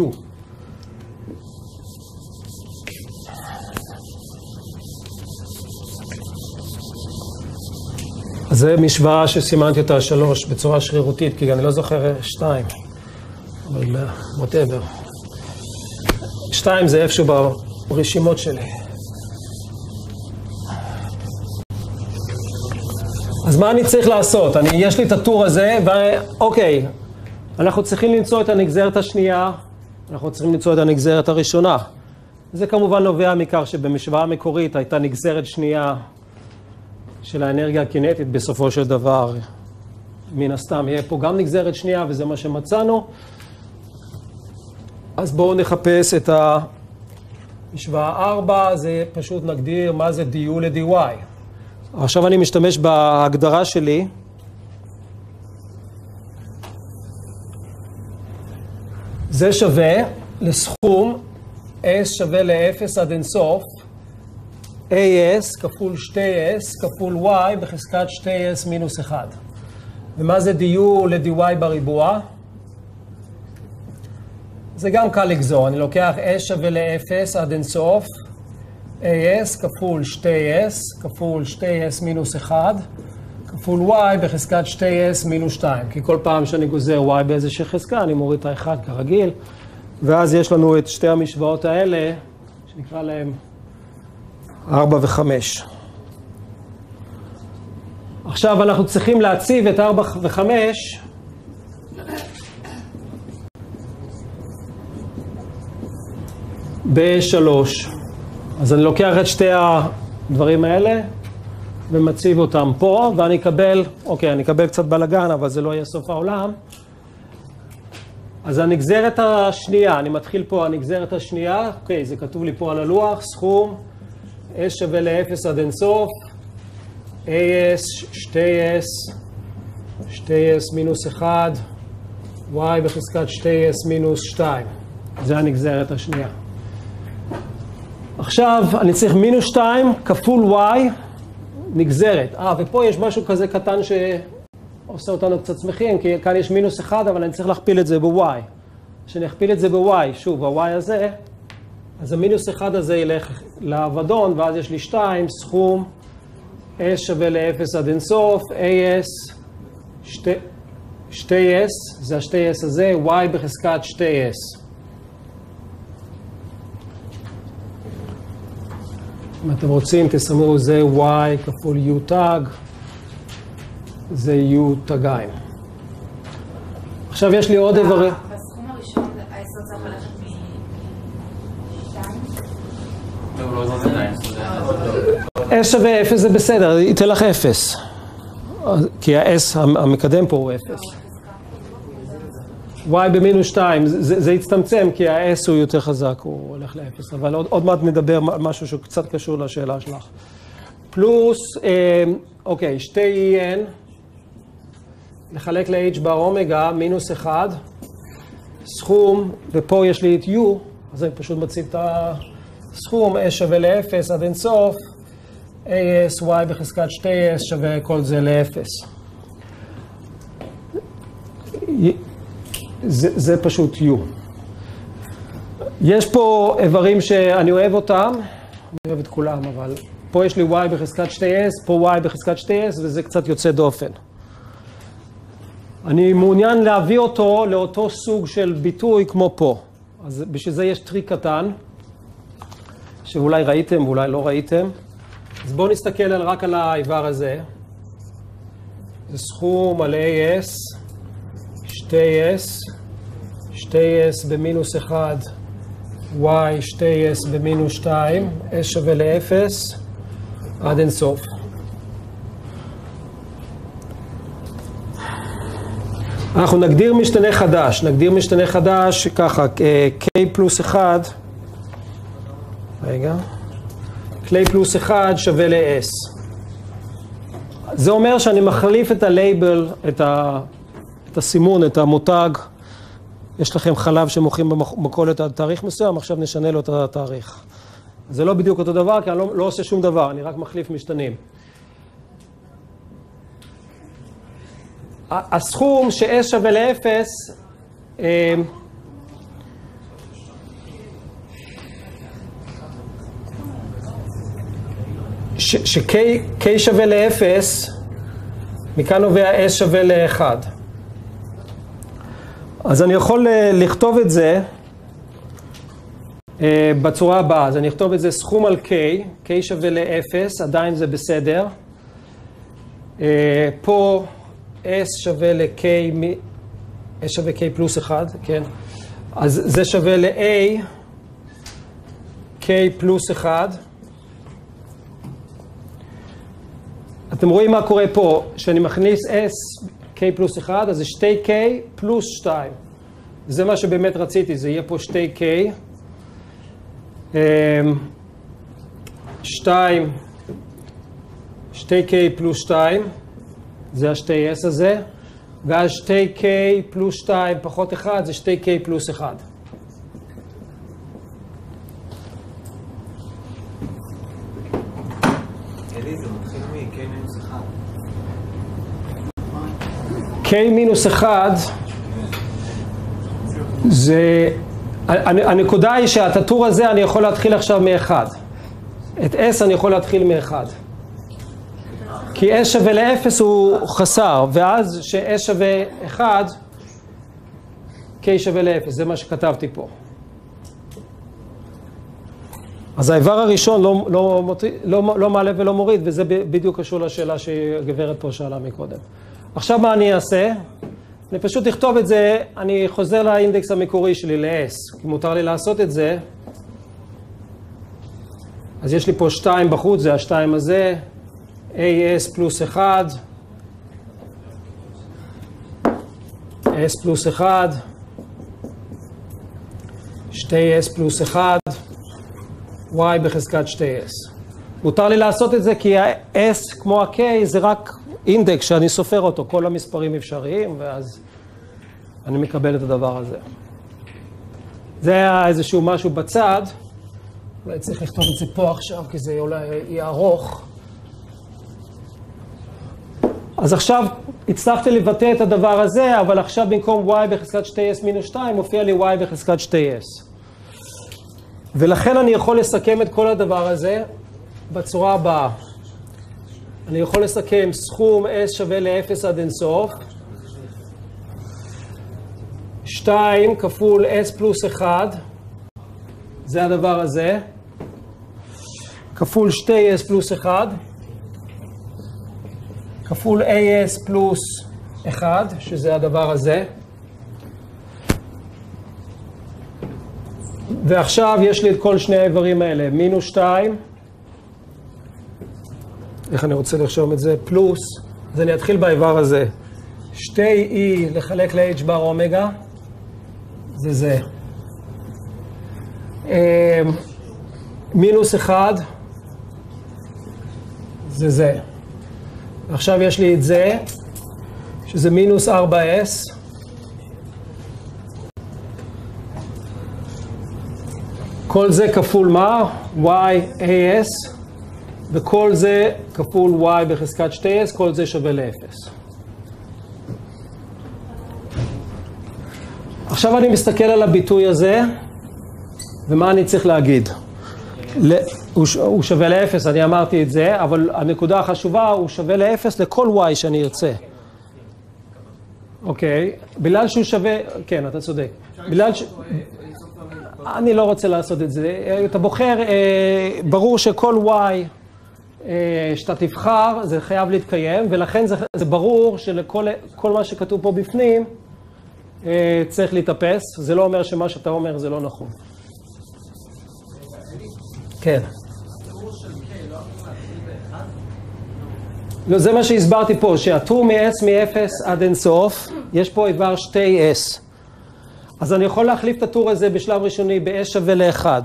Speaker 1: אז זה משוואה שסימנתי אותה שלוש בצורה שרירותית, כי אני לא זוכר שתיים. אבל whatever. שתיים זה איפשהו ברשימות שלי. אז מה אני צריך לעשות? אני, יש לי את הטור הזה, ואוקיי, אנחנו צריכים למצוא את הנגזרת השנייה, אנחנו צריכים למצוא את הנגזרת הראשונה. זה כמובן נובע מכך שבמשוואה המקורית הייתה נגזרת שנייה של האנרגיה הקינטית בסופו של דבר. מן הסתם יהיה פה גם נגזרת שנייה, וזה מה שמצאנו. אז בואו נחפש את המשוואה ארבע, זה פשוט נגדיר מה זה די יו ל-די וואי. עכשיו אני משתמש בהגדרה שלי. זה שווה לסכום s שווה ל-אפס עד אינסוף, as כפול שתי s כפול y בחזקת שתי s מינוס אחד. ומה זה די יו ל-די וואי בריבוע? זה גם קל לגזור. אני לוקח s שווה ל-אפס עד אינסוף, as כפול שתי s כפול שתי s מינוס אחד כפול y בחזקת שתי s מינוס שתיים. כי כל פעם שאני גוזר y באיזושהי חזקה, אני מוריד את האחד כרגיל. ואז יש לנו את שתי המשוואות האלה, שנקרא להם ארבע וחמש. עכשיו אנחנו צריכים להציב את ארבע וחמש בשלוש. אז אני לוקח את שתי הדברים האלה ומציב אותם פה, ואני אקבל, אוקיי, אני אקבל קצת בלגן, אבל זה לא יהיה סוף העולם. אז הנגזרת השנייה, אני מתחיל פה, הנגזרת השנייה, אוקיי, זה כתוב לי פה על הלוח, סכום, s שווה ל-אפס עד אינסוף, as, שתי s, שתי s מינוס אחד, y בחזקת שתי s מינוס שתיים. זה הנגזרת השנייה. עכשיו אני צריך מינוס שתיים כפול y נגזרת. אה, ופה יש משהו כזה קטן שעושה אותנו קצת שמחים, כי כאן יש מינוס אחד, אבל אני צריך להכפיל את זה ב-y. כשאני אכפיל את זה ב-y, שוב, ה-y הזה, אז המינוס אחד הזה ילך לאבדון, ואז יש לי שתיים, סכום S שווה ל-אפס עד אינסוף, A S, שתי, שתי S, זה השתי S הזה, Y בחזקת שתי S. אם אתם רוצים, תסמרו, זה Y כפול U תג, זה U תגיים. עכשיו יש לי עוד איברים.
Speaker 3: בסכום הראשון, היסוד צריך ללכת מ-שתיים?
Speaker 2: לא, לא, זה
Speaker 1: S שווה אפס זה בסדר, ייתן לך אפס. כי ה-S המקדם פה הוא אפס. Y במינוס שתיים, זה, זה יצטמצם כי ה-S הוא יותר חזק, הוא הולך לאפס. אבל עוד, עוד מעט מדבר משהו שקצת קשור לשאלה שלך. פלוס, אה, אוקיי, שתי E N, לחלק ל-H בר אומגה, מינוס אחד, סכום, ופה יש לי את U, אז אני פשוט מציב את הסכום, S שווה ל-אפס עד אינסוף, A S, Y בחזקת שתי S שווה כל זה ל-אפס. זה, זה פשוט U. יש פה איברים שאני אוהב אותם, אני אוהב את כולם, אבל פה יש לי Y בחזקת שתי S, פה Y בחזקת שתי S, וזה קצת יוצא דופן. אני מעוניין להביא אותו לאותו סוג של ביטוי כמו פה. אז בשביל זה יש טריק קטן, שאולי ראיתם ואולי לא ראיתם. אז בואו נסתכל על, רק על האיבר הזה. זה סכום על A S, שתי S, שתי S במינוס אחד, Y שתי S במינוס שתיים, S שווה ל-אפס, עד אינסוף. אנחנו נגדיר משתנה חדש, נגדיר משתנה חדש ככה, K פלוס אחד, רגע, K פלוס אחד שווה ל-S. זה אומר שאני מחליף את הלייבל, את, ה, את הסימון, את המותג. יש לכם חלב שמוכרים במכולת עד תאריך מסוים, עכשיו נשנה לו את התאריך. זה לא בדיוק אותו דבר, כי אני לא, לא עושה שום דבר, אני רק מחליף משתנים. הסכום ש-S שווה ל-אפס, ש-K שווה ל-אפס, מכאן נובע S שווה ל-אחד. אז אני יכול לכתוב את זה בצורה הבאה. אז אני אכתוב את זה סכום על K, K שווה ל-אפס, עדיין זה בסדר. פה S שווה ל-K, S שווה K פלוס אחד, כן? אז זה שווה ל-A, K פלוס אחד. אתם רואים מה קורה פה, שאני מכניס S, K פלוס אחד, אז זה שתי K פלוס שתיים. זה מה שבאמת רציתי, זה יהיה פה שתי K. שתיים, שתי K פלוס שתיים, זה השתי S הזה. ואז שתי K פלוס שתיים פחות אחד, זה שתי K פלוס אחד.
Speaker 2: אלי, זה מתחיל מ-K מינוס אחד.
Speaker 1: K מינוס אחד, זה, הנקודה היא שאת הטור הזה אני יכול להתחיל עכשיו מ-אחד. את S אני יכול להתחיל מ-אחד. כי S שווה ל-אפס הוא חסר, ואז ש-S שווה אחד, K שווה ל-אפס, זה מה שכתבתי פה. אז האיבר הראשון לא, לא, לא, לא מעלה ולא מוריד, וזה בדיוק קשור לשאלה שהגברת פה שאלה מקודם. עכשיו מה אני אעשה? אני פשוט אכתוב את זה, אני חוזר לאינדקס המקורי שלי, ל-S, כי מותר לי לעשות את זה. אז יש לי פה שתיים בחוץ, זה השתיים הזה, A S פלוס אחד, S פלוס אחד, שתי S פלוס אחד, Y בחזקת שתי S. מותר לי לעשות את זה כי ה-S כמו ה-K זה רק אינדקס שאני סופר אותו, כל המספרים אפשריים, ואז אני מקבל את הדבר הזה. זה היה איזשהו משהו בצד, אולי צריך לכתוב את זה פה עכשיו, כי זה אולי יהיה ארוך. אז עכשיו הצלחתי לבטא את הדבר הזה, אבל עכשיו במקום Y בחזקת שתי S מינוס שתיים, מופיע לי Y בחזקת שתי S. ולכן אני יכול לסכם את כל הדבר הזה בצורה הבאה. אני יכול לסכם סכום S שווה ל-אפס עד אינסוף. שתיים כפול S פלוס אחד. זה הדבר הזה. כפול שתי S פלוס אחד. כפול איי אס פלוס אחד, שזה הדבר הזה. ועכשיו יש לי את כל שני האיברים האלה. מינוס שתיים. איך אני רוצה לרשום את זה? פלוס. אז אני אתחיל באיבר הזה. שתי E לחלק ל-H בר אומגה. זה זה. מינוס אחד. זה זה. עכשיו יש לי את זה, שזה מינוס ארבע אס. כל זה כפול מה? Y איי אס. וכל זה כפול Y בחזקת שתי אס, כל זה שווה ל-אפס. עכשיו אני מסתכל על הביטוי הזה, ומה אני צריך להגיד? הוא שווה ל-אפס, אני אמרתי את זה, אבל הנקודה החשובה, הוא שווה ל-אפס לכל Y שאני ארצה. אוקיי, בגלל שהוא שווה, כן, אתה צודק. בגלל ש... אני לא רוצה לעשות את זה. אתה בוחר, ברור שכל Y שאתה תבחר, זה חייב להתקיים, ולכן זה, זה ברור שלכל כל מה שכתוב פה בפנים צריך להתאפס. זה לא אומר שמה שאתה אומר זה לא נכון. כן. לא, זה מה שהסברתי פה, שהטור מ-S מ-אפס עד אינסוף, יש פה איבר שתי S. אז אני יכול להחליף את הטור הזה בשלב ראשוני ב-S שווה ל-אחד.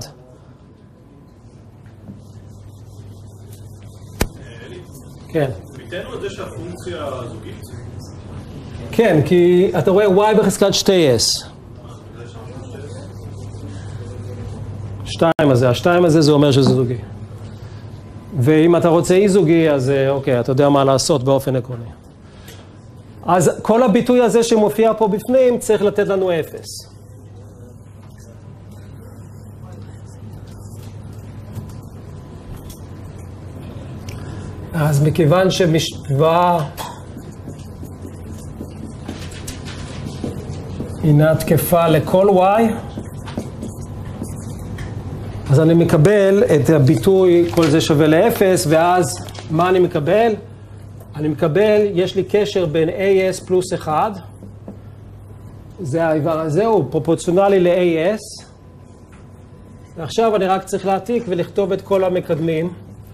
Speaker 1: כן.
Speaker 4: ביטאנו את זה שהפונקציה זוגית?
Speaker 1: כן, כי אתה רואה Y בחזקת שתי S. שתיים הזה, השתיים הזה זה אומר שזה זוגי. ואם אתה רוצה אי זוגי, אז אוקיי, אתה יודע מה לעשות באופן עקרוני. אז כל הביטוי הזה שמופיע פה בפנים צריך לתת לנו אפס. אז מכיוון שמשוואה אינה תקפה לכל Y, אז אני מקבל את הביטוי כל זה שווה ל-אפס, ואז מה אני מקבל? אני מקבל, יש לי קשר בין איי אס פלוס אחד, זה האיבר הזה, הוא פרופורציונלי ל-איי אס, ועכשיו אני רק צריך להעתיק ולכתוב את כל המקדמים.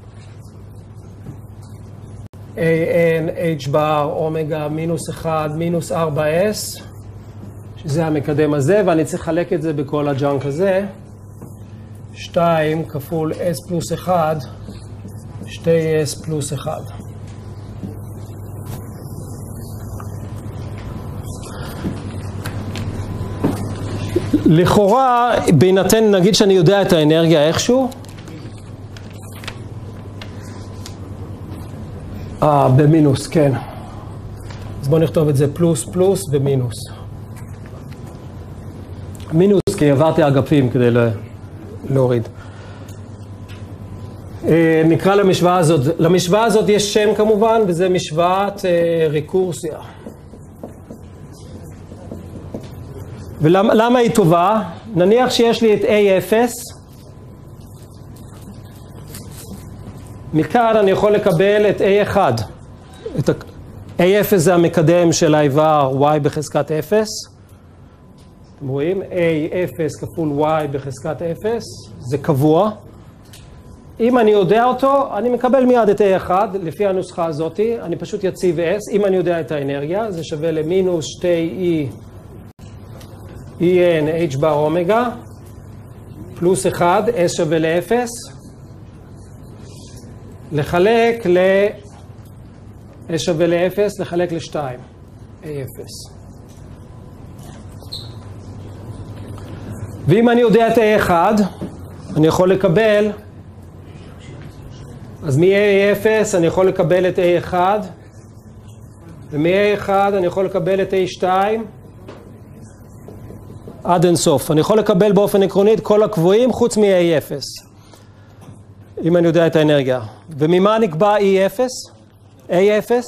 Speaker 1: איי אן, H בר, אומגה, מינוס אחד, מינוס ארבע אס, שזה המקדם הזה, ואני צריך לחלק את זה בכל הג'אנק הזה. שתיים כפול S פלוס אחד, שתי S פלוס אחד. לכאורה, בהינתן, נגיד שאני יודע את האנרגיה איכשהו. אה, במינוס, כן. אז בואו נכתוב את זה פלוס פלוס ומינוס. מינוס כי עברתי אגפים כדי להוריד. נקרא למשוואה הזאת. למשוואה הזאת יש שם כמובן, וזה משוואת ריקורסיה. ולמה היא טובה? נניח שיש לי את איי אפס. מכאן אני יכול לקבל את איי אחד. את איי אפס זה המקדם של האיבר Y בחזקת אפס. אתם רואים? איי אפס כפול Y בחזקת אפס. זה קבוע. אם אני יודע אותו, אני מקבל מיד את איי אחד, לפי הנוסחה הזאת. אני פשוט יציב S. אם אני יודע את האנרגיה, זה שווה למינוס שתי E. איי אן, H בר אומגה, פלוס אחד, S שווה ל-אפס, לחלק ל... S שווה ל-אפס, לחלק ל-שתיים, איי אפס. ואם אני יודע את איי אחד, אני יכול לקבל, אז מ-איי אפס אני יכול לקבל את איי אחד, ומ-איי אחד אני יכול לקבל את איי שתיים, עד אינסוף. אני יכול לקבל באופן עקרוני את כל הקבועים חוץ מ-איי אפס. אם אני יודע את האנרגיה. וממה נקבע אי אפס? איי אפס?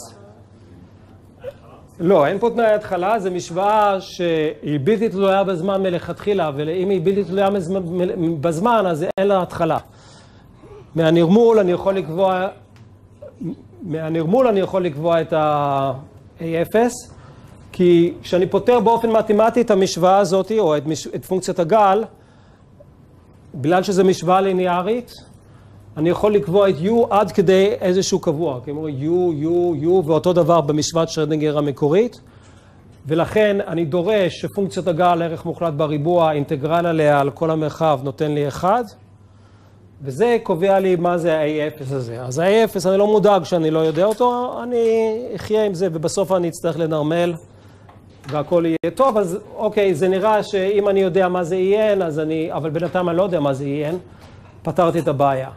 Speaker 1: לא, אין פה תנאי התחלה, זה משוואה שהיא בלתי תלויה בזמן מלכתחילה, ואם היא בלתי תלויה בזמן, אז אין לה התחלה. מהנרמול אני יכול לקבוע, מהנרמול אני יכול לקבוע את ה-איי אפס, כי כשאני פותר באופן מתמטי את המשוואה הזאת, או את, מש... את פונקציית הגל, בגלל שזו משוואה ליניארית, אני יכול לקבוע את U עד כדי איזשהו קבוע, כמו U, U, U, ואותו דבר במשוואת שרדינגר המקורית, ולכן אני דורש שפונקציית הגל, ערך מוחלט בריבוע, אינטגרל עליה על כל המרחב, נותן לי אחד, וזה קובע לי מה זה ה-איי אפס הזה. אז ה-איי אפס, אני לא מודאג שאני לא יודע אותו, אני אחיה עם זה, ובסוף אני אצטרך לנרמל, והכל יהיה טוב. אז אוקיי, זה נראה שאם אני יודע מה זה אי אן, אז אני, אבל בינתיים אני לא יודע מה זה אי אן, פתרתי את הבעיה.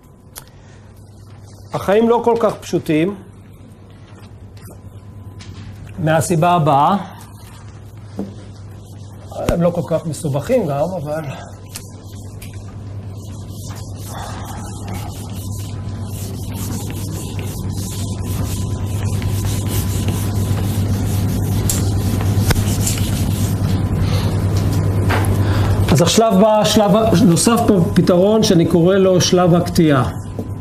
Speaker 1: החיים לא כל כך פשוטים, מהסיבה הבאה, הם לא כל כך מסובכים גם, אבל... אז עכשיו בא שלב, נוסף פה פתרון שאני קורא לו שלב הקטיעה.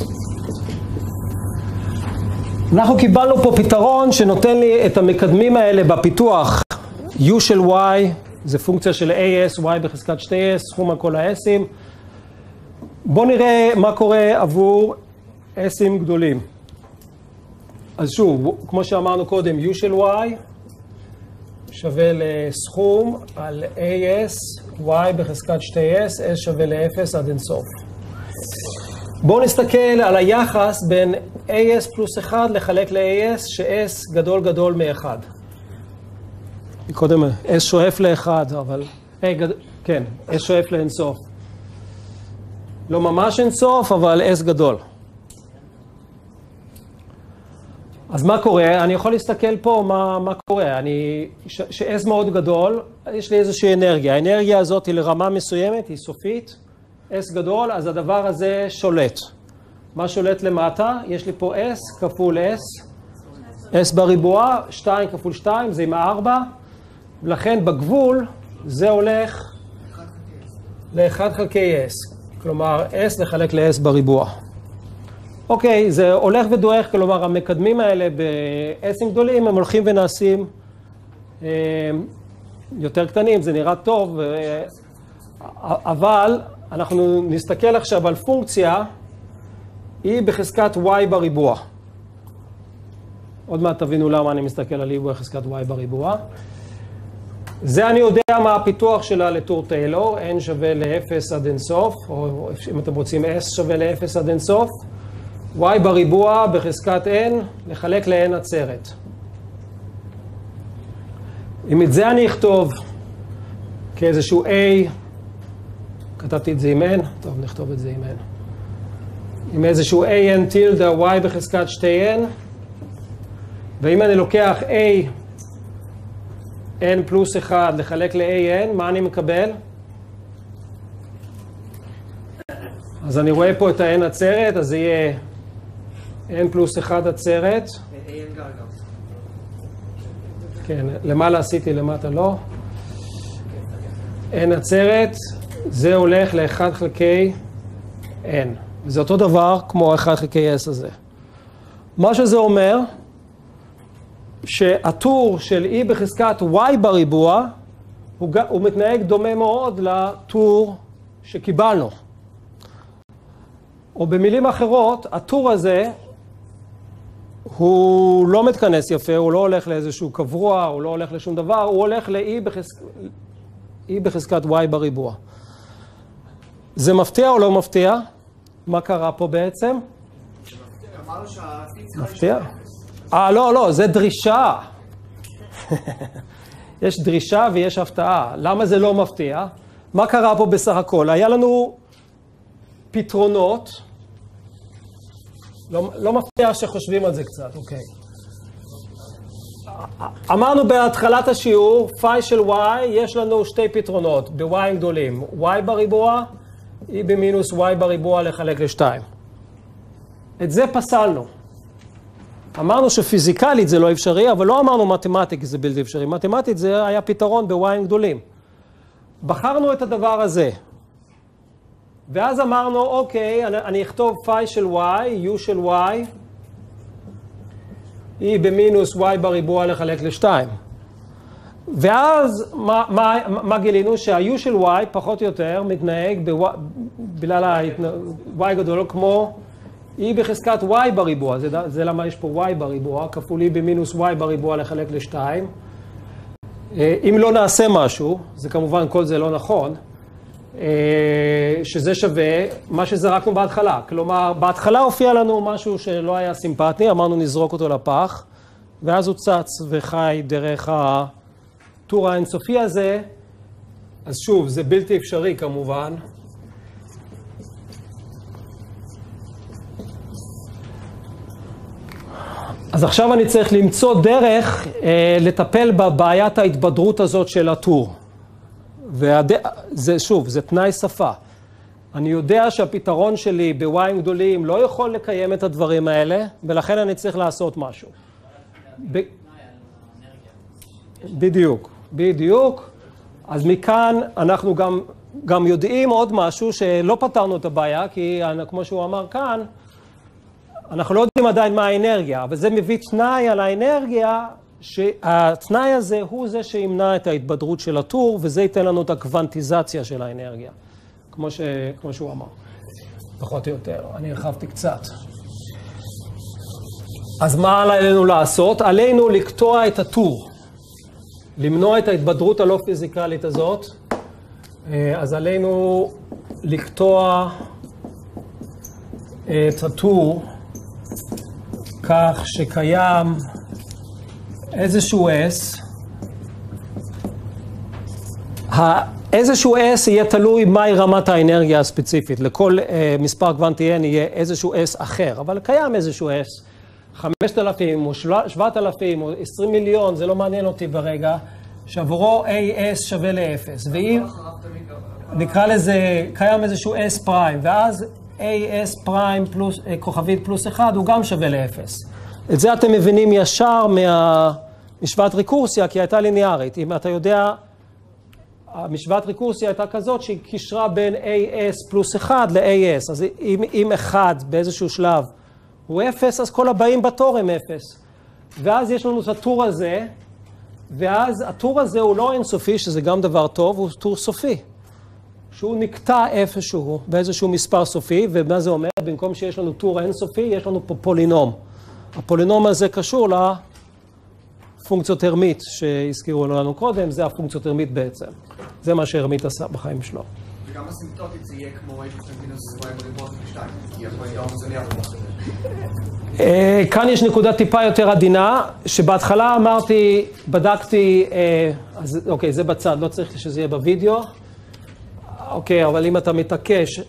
Speaker 1: אנחנו קיבלנו פה פתרון שנותן לי את המקדמים האלה בפיתוח. U של Y, זה פונקציה של איי אס, Y בחזקת שתי אס, סכום על כל ה-S'ים. בואו נראה מה קורה עבור S'ים גדולים. אז שוב, כמו שאמרנו קודם, U של Y שווה לסכום על איי אס, Y בחזקת שתי אס, S שווה ל-אפס עד אינסוף. בואו נסתכל על היחס בין איי אס פלוס אחד לחלק ל-איי אס, ש-S גדול גדול מ-אחד. קודם, S שואף ל-אחד, אבל... Hey, גד... כן, S שואף לאינסוף. לא ממש אינסוף, אבל S גדול. אז מה קורה? אני יכול להסתכל פה מה, מה קורה. אני... ש... ש-S מאוד גדול, יש לי איזושהי אנרגיה. האנרגיה הזאת היא לרמה מסוימת, היא סופית. S גדול, אז הדבר הזה שולט. מה שולט למטה? יש לי פה S כפול S, S בריבוע, שתיים כפול שתיים, זה עם ה-ארבע, ולכן בגבול זה הולך ל-אחד חלקי S, כלומר S לחלק ל-S בריבוע. אוקיי, זה הולך ודועך, כלומר המקדמים האלה ב-S'ים גדולים הם הולכים ונעשים אה, יותר קטנים, זה נראה טוב, אה, אבל אנחנו נסתכל עכשיו על פונקציה, היא בחזקת y בריבוע. עוד מעט תבינו למה אני מסתכל על היא בחזקת y בריבוע. זה אני יודע מה הפיתוח שלה לטור טיילור, n שווה ל-אפס עד אינסוף, או אם אתם רוצים s שווה ל-אפס עד אינסוף, y בריבוע בחזקת n לחלק ל-n עצרת. אם את זה אני אכתוב כאיזשהו a, כתבתי את זה עם n, טוב, נכתוב את זה עם n. עם איזשהו a n טילדה y בחזקת שתי n, ואם אני לוקח a n פלוס אחד לחלק ל-a n, מה אני מקבל? אז אני רואה פה את ה-n עצרת, אז זה יהיה n פלוס אחד עצרת.
Speaker 2: a n גר גם.
Speaker 1: כן, למעלה עשיתי, למטה לא. n עצרת. זה הולך ל-אחד חלקי n. וזה אותו דבר כמו אחד חלקי s הזה. מה שזה אומר, שהטור של e בחזקת y בריבוע, הוא, הוא מתנהג דומה מאוד לטור שקיבלנו. או במילים אחרות, הטור הזה, הוא לא מתכנס יפה, הוא לא הולך לאיזשהו קבוע, הוא לא הולך לשום דבר, הוא הולך ל-e בחזקת, e בחזקת y בריבוע. זה מפתיע או לא מפתיע? מה קרה פה בעצם?
Speaker 2: אמרנו שהפונקציה...
Speaker 1: מפתיע? אה, לא, לא, זה דרישה. יש דרישה ויש הפתעה. למה זה לא מפתיע? מה קרה פה בסך הכל? היה לנו פתרונות. לא, לא מפתיע שחושבים על זה קצת, אוקיי. אמרנו בהתחלת השיעור, פאי של y, יש לנו שתי פתרונות, ב-y גדולים. y בריבוע, e במינוס y בריבוע לחלק לשתיים. את זה פסלנו. אמרנו שפיזיקלית זה לא אפשרי, אבל לא אמרנו מתמטית זה בלתי אפשרי. מתמטית זה היה פתרון ב-y גדולים. בחרנו את הדבר הזה. ואז אמרנו, אוקיי, אני, אני אכתוב פאי של y, u של y, e במינוס y בריבוע לחלק לשתיים. ואז מה, מה, מה גילינו? שה-u של y פחות או יותר מתנהג בגלל ה-y גדול כמו e בחזקת y בריבוע. זה, זה למה יש פה y בריבוע, כפול e במינוס y בריבוע לחלק לשתיים. אם לא נעשה משהו, זה כמובן כל זה לא נכון, שזה שווה מה שזרקנו בהתחלה. כלומר, בהתחלה הופיע לנו משהו שלא היה סימפטי, אמרנו נזרוק אותו לפח, ואז הוא צץ וחי דרך הטור האינסופי הזה. אז שוב, זה בלתי אפשרי כמובן. אז עכשיו אני צריך למצוא דרך אה, לטפל בבעיית ההתבדרות הזאת של הטור. וזה שוב, זה תנאי שפה. אני יודע שהפתרון שלי בוויים גדולים לא יכול לקיים את הדברים האלה, ולכן אני צריך לעשות משהו. ב... בדיוק, בדיוק. אז מכאן אנחנו גם, גם יודעים עוד משהו שלא פתרנו את הבעיה, כי כמו שהוא אמר כאן, אנחנו לא יודעים עדיין מה האנרגיה, אבל זה מביא תנאי על האנרגיה, שהתנאי הזה הוא זה שימנע את ההתבדרות של הטור, וזה ייתן לנו את הקוונטיזציה של האנרגיה, כמו, ש... כמו שהוא אמר. פחות או יותר, אני הרחבתי קצת. אז מה עלינו לעשות? עלינו לקטוע את הטור, למנוע את ההתבדרות הלא פיזיקלית הזאת. אז עלינו לקטוע את הטור כך שקיים איזשהו S. איזשהו S יהיה תלוי מהי רמת האנרגיה הספציפית. לכל uh, מספר קוונטי n יהיה איזשהו S אחר, אבל קיים איזשהו S. חמשת אלפים או שבעת אלפים או עשרים מיליון, זה לא מעניין אותי ברגע, שעבורו A S שווה ל-אפס. ואם נקרא לזה, קיים איזשהו S פריים, ואז A S פריים פלוס, כוכבית פלוס אחד, הוא גם שווה ל-אפס. את זה אתם מבינים ישר מהמשוואת ריקורסיה, כי הייתה ליניארית. אם אתה יודע, המשוואת ריקורסיה הייתה כזאת שהיא קישרה בין A S פלוס אחד ל-A S. אז אם, אם אחד באיזשהו שלב הוא אפס, אז כל הבאים בתור הם אפס. ואז יש לנו את הטור הזה, ואז הטור הזה הוא לא אינסופי, שזה גם דבר טוב, הוא טור סופי. שהוא נקטע איפשהו באיזשהו מספר סופי, ומה זה אומר? במקום שיש לנו טור אינסופי, יש לנו פה פולינום. הפולינום הזה קשור לפונקציות הרמית שהזכירו לנו קודם, זה הפונקציות הרמית בעצם. זה מה שהרמית עשה בחיים שלו.
Speaker 2: וגם הסימפטוטית זה יהיה כמו h מינוס y בריבוע שתיים, כי היום זה נהיה פה.
Speaker 1: כאן יש נקודה טיפה יותר עדינה, שבהתחלה אמרתי, בדקתי, אז אוקיי, זה בצד, לא צריך שזה יהיה בווידאו. אוקיי, אבל אם אתה מתעקש,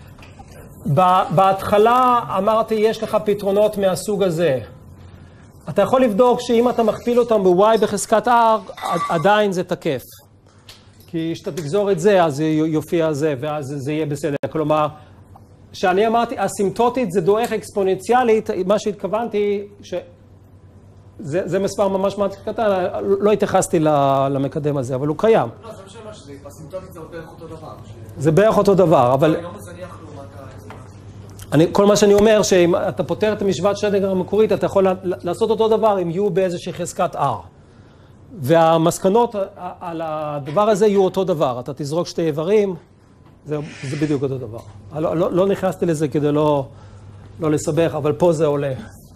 Speaker 1: בהתחלה אמרתי, יש לך פתרונות מהסוג הזה. אתה יכול לבדוק שאם אתה מכפיל אותם ב-y בחזקת r, עדיין זה תקף. כי כשאתה תגזור את זה, אז יופיע זה, ואז זה יהיה בסדר. כלומר, שאני אמרתי, אסימפטוטית זה דועך אקספוננציאלית, מה שהתכוונתי, שזה מספר ממש קטן, לא התייחסתי למקדם הזה, אבל הוא קיים.
Speaker 2: לא, זה משהו שזה, אסימפטוטית זה בערך אותו דבר.
Speaker 1: זה בערך אותו דבר, אבל...
Speaker 2: היום זה זניח לעומת ה...
Speaker 1: אני, כל מה שאני אומר, שאם אתה פותר את המשוואת שרדינגר המקורית, אתה יכול לעשות אותו דבר עם U באיזושהי חזקת R. והמסקנות על הדבר הזה יהיו אותו דבר. אתה תזרוק שתי איברים, זה, זה בדיוק אותו דבר. לא, לא, לא נכנסתי לזה כדי לא, לא לסבך, אבל פה זה עולה.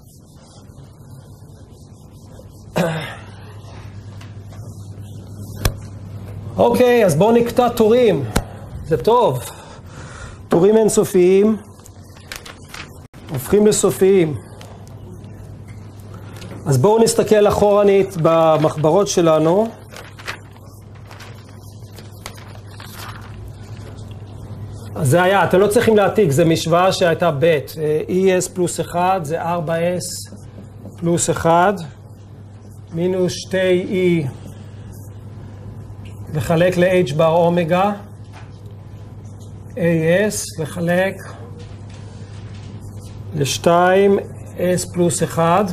Speaker 1: אוקיי, אז בואו נקטע טורים. זה טוב. טורים אינסופיים הופכים לסופיים. אז בואו נסתכל אחורנית במחברות שלנו. אז זה היה, אתם לא צריכים להעתיק, זה משוואה שהייתה ב' E S פלוס אחד זה ארבע S פלוס אחד. מינוס שתי E לחלק ל-H בר אומגה, איי אס לחלק ל-שתיים S פלוס אחד,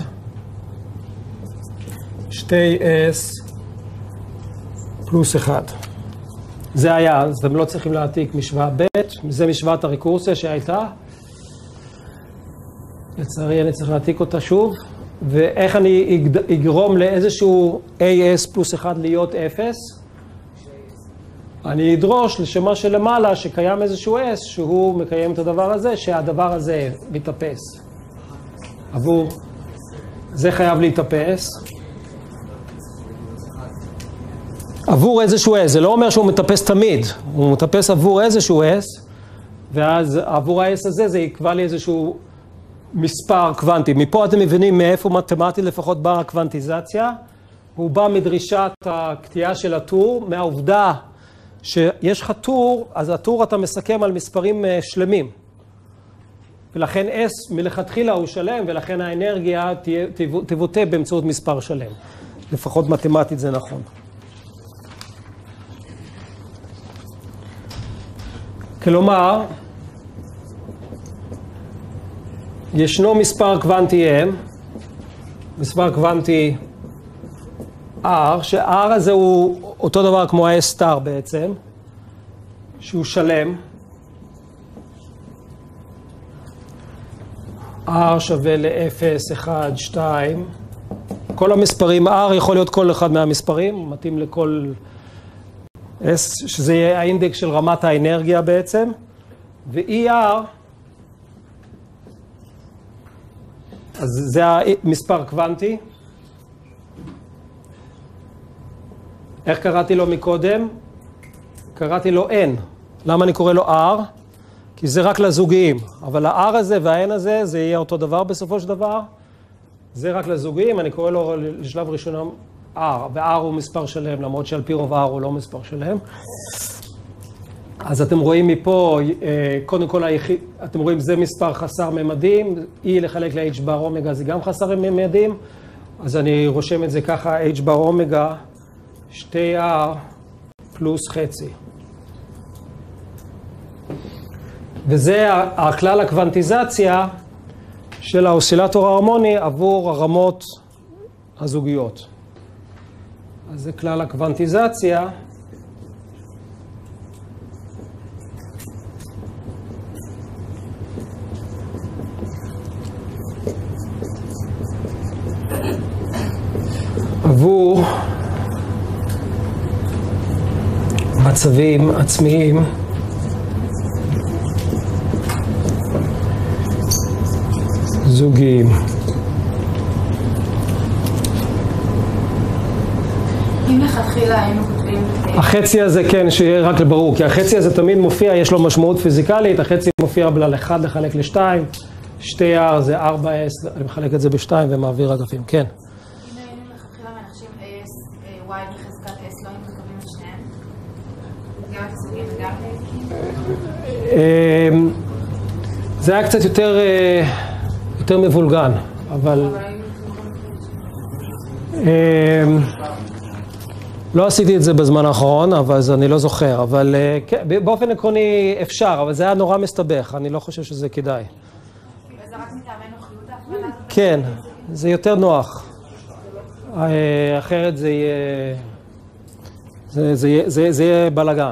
Speaker 1: שתי S פלוס אחד. זה היה, אז אתם לא צריכים להעתיק משוואה ב', זה משוואת הריקורסיה שהייתה. לצערי אני צריך להעתיק אותה שוב. ואיך אני אגרום לאיזשהו איי אס פלוס אחד להיות אפס? אני אדרוש לשמה שלמעלה שקיים איזשהו S שהוא מקיים את הדבר הזה, שהדבר הזה מתאפס. עבור, זה חייב להתאפס. עבור איזשהו S, זה לא אומר שהוא מתאפס תמיד, הוא מתאפס עבור איזשהו S, ואז עבור ה-S הזה זה יקבע לי איזשהו מספר קוונטי. מפה אתם מבינים מאיפה מתמטית לפחות באה הקוונטיזציה. הוא בא מדרישת הקטיעה של הטור, מהעובדה שיש לך טור, אז הטור אתה מסכם על מספרים שלמים. ולכן S מלכתחילה הוא שלם, ולכן האנרגיה תבוטא באמצעות מספר שלם. לפחות מתמטית זה נכון. כלומר, ישנו מספר קוונטי M, מספר קוונטי R, ש-R הזה הוא אותו דבר כמו ה-S סטאר בעצם, שהוא שלם. R שווה ל-אפס, אחד, שתיים. כל המספרים, R יכול להיות כל אחד מהמספרים, מתאים לכל S, שזה יהיה האינדקס של רמת האנרגיה בעצם. ו-E R, אז זה המספר קוונטי. איך קראתי לו מקודם? קראתי לו N. למה אני קורא לו R? כי זה רק לזוגיים. אבל ה-R הזה וה-N הזה, זה יהיה אותו דבר בסופו של דבר. זה רק לזוגיים, אני קורא לו לשלב ראשון R. ו-R הוא מספר שלם, למרות שעל פי רוב R הוא לא מספר שלם. אז אתם רואים מפה, קודם כל, אתם רואים זה מספר חסר ממדים, E לחלק ל-H בר אומגה זה גם חסר ממדים, אז אני רושם את זה ככה, H בר אומגה, שתי R פלוס חצי. וזה הכלל הקוונטיזציה של האוסילטור ההרמוני עבור הרמות הזוגיות. אז זה כלל הקוונטיזציה. עבור מצבים עצמיים זוגיים.
Speaker 3: אם לכתחילה היינו כותבים...
Speaker 1: החצי הזה כן, שיהיה רק לברור, כי החצי הזה תמיד מופיע, יש לו משמעות פיזיקלית, החצי מופיע בלל אחד לחלק לשתיים, שתי R זה ארבע S, אני מחלק את זה בשתיים ומעביר אגפים, כן.
Speaker 3: אם היינו לכתחילה מנחשים A S, Y בחזקת S, לא היינו מקבלים את שניהם? גם את הסוגים וגם את...
Speaker 1: זה היה קצת יותר, יותר מבולגן, אבל...
Speaker 3: אבל היינו...
Speaker 1: לא עשיתי את זה בזמן האחרון, אבל אני לא זוכר, אבל באופן עקרוני אפשר, אבל זה היה נורא מסתבך, אני לא חושב שזה כדאי.
Speaker 3: וזה רק מטעמי נוחיות ההפרדה?
Speaker 1: כן, זה יותר נוח. אחרת זה יהיה... זה, זה, זה, זה יהיה בלגן.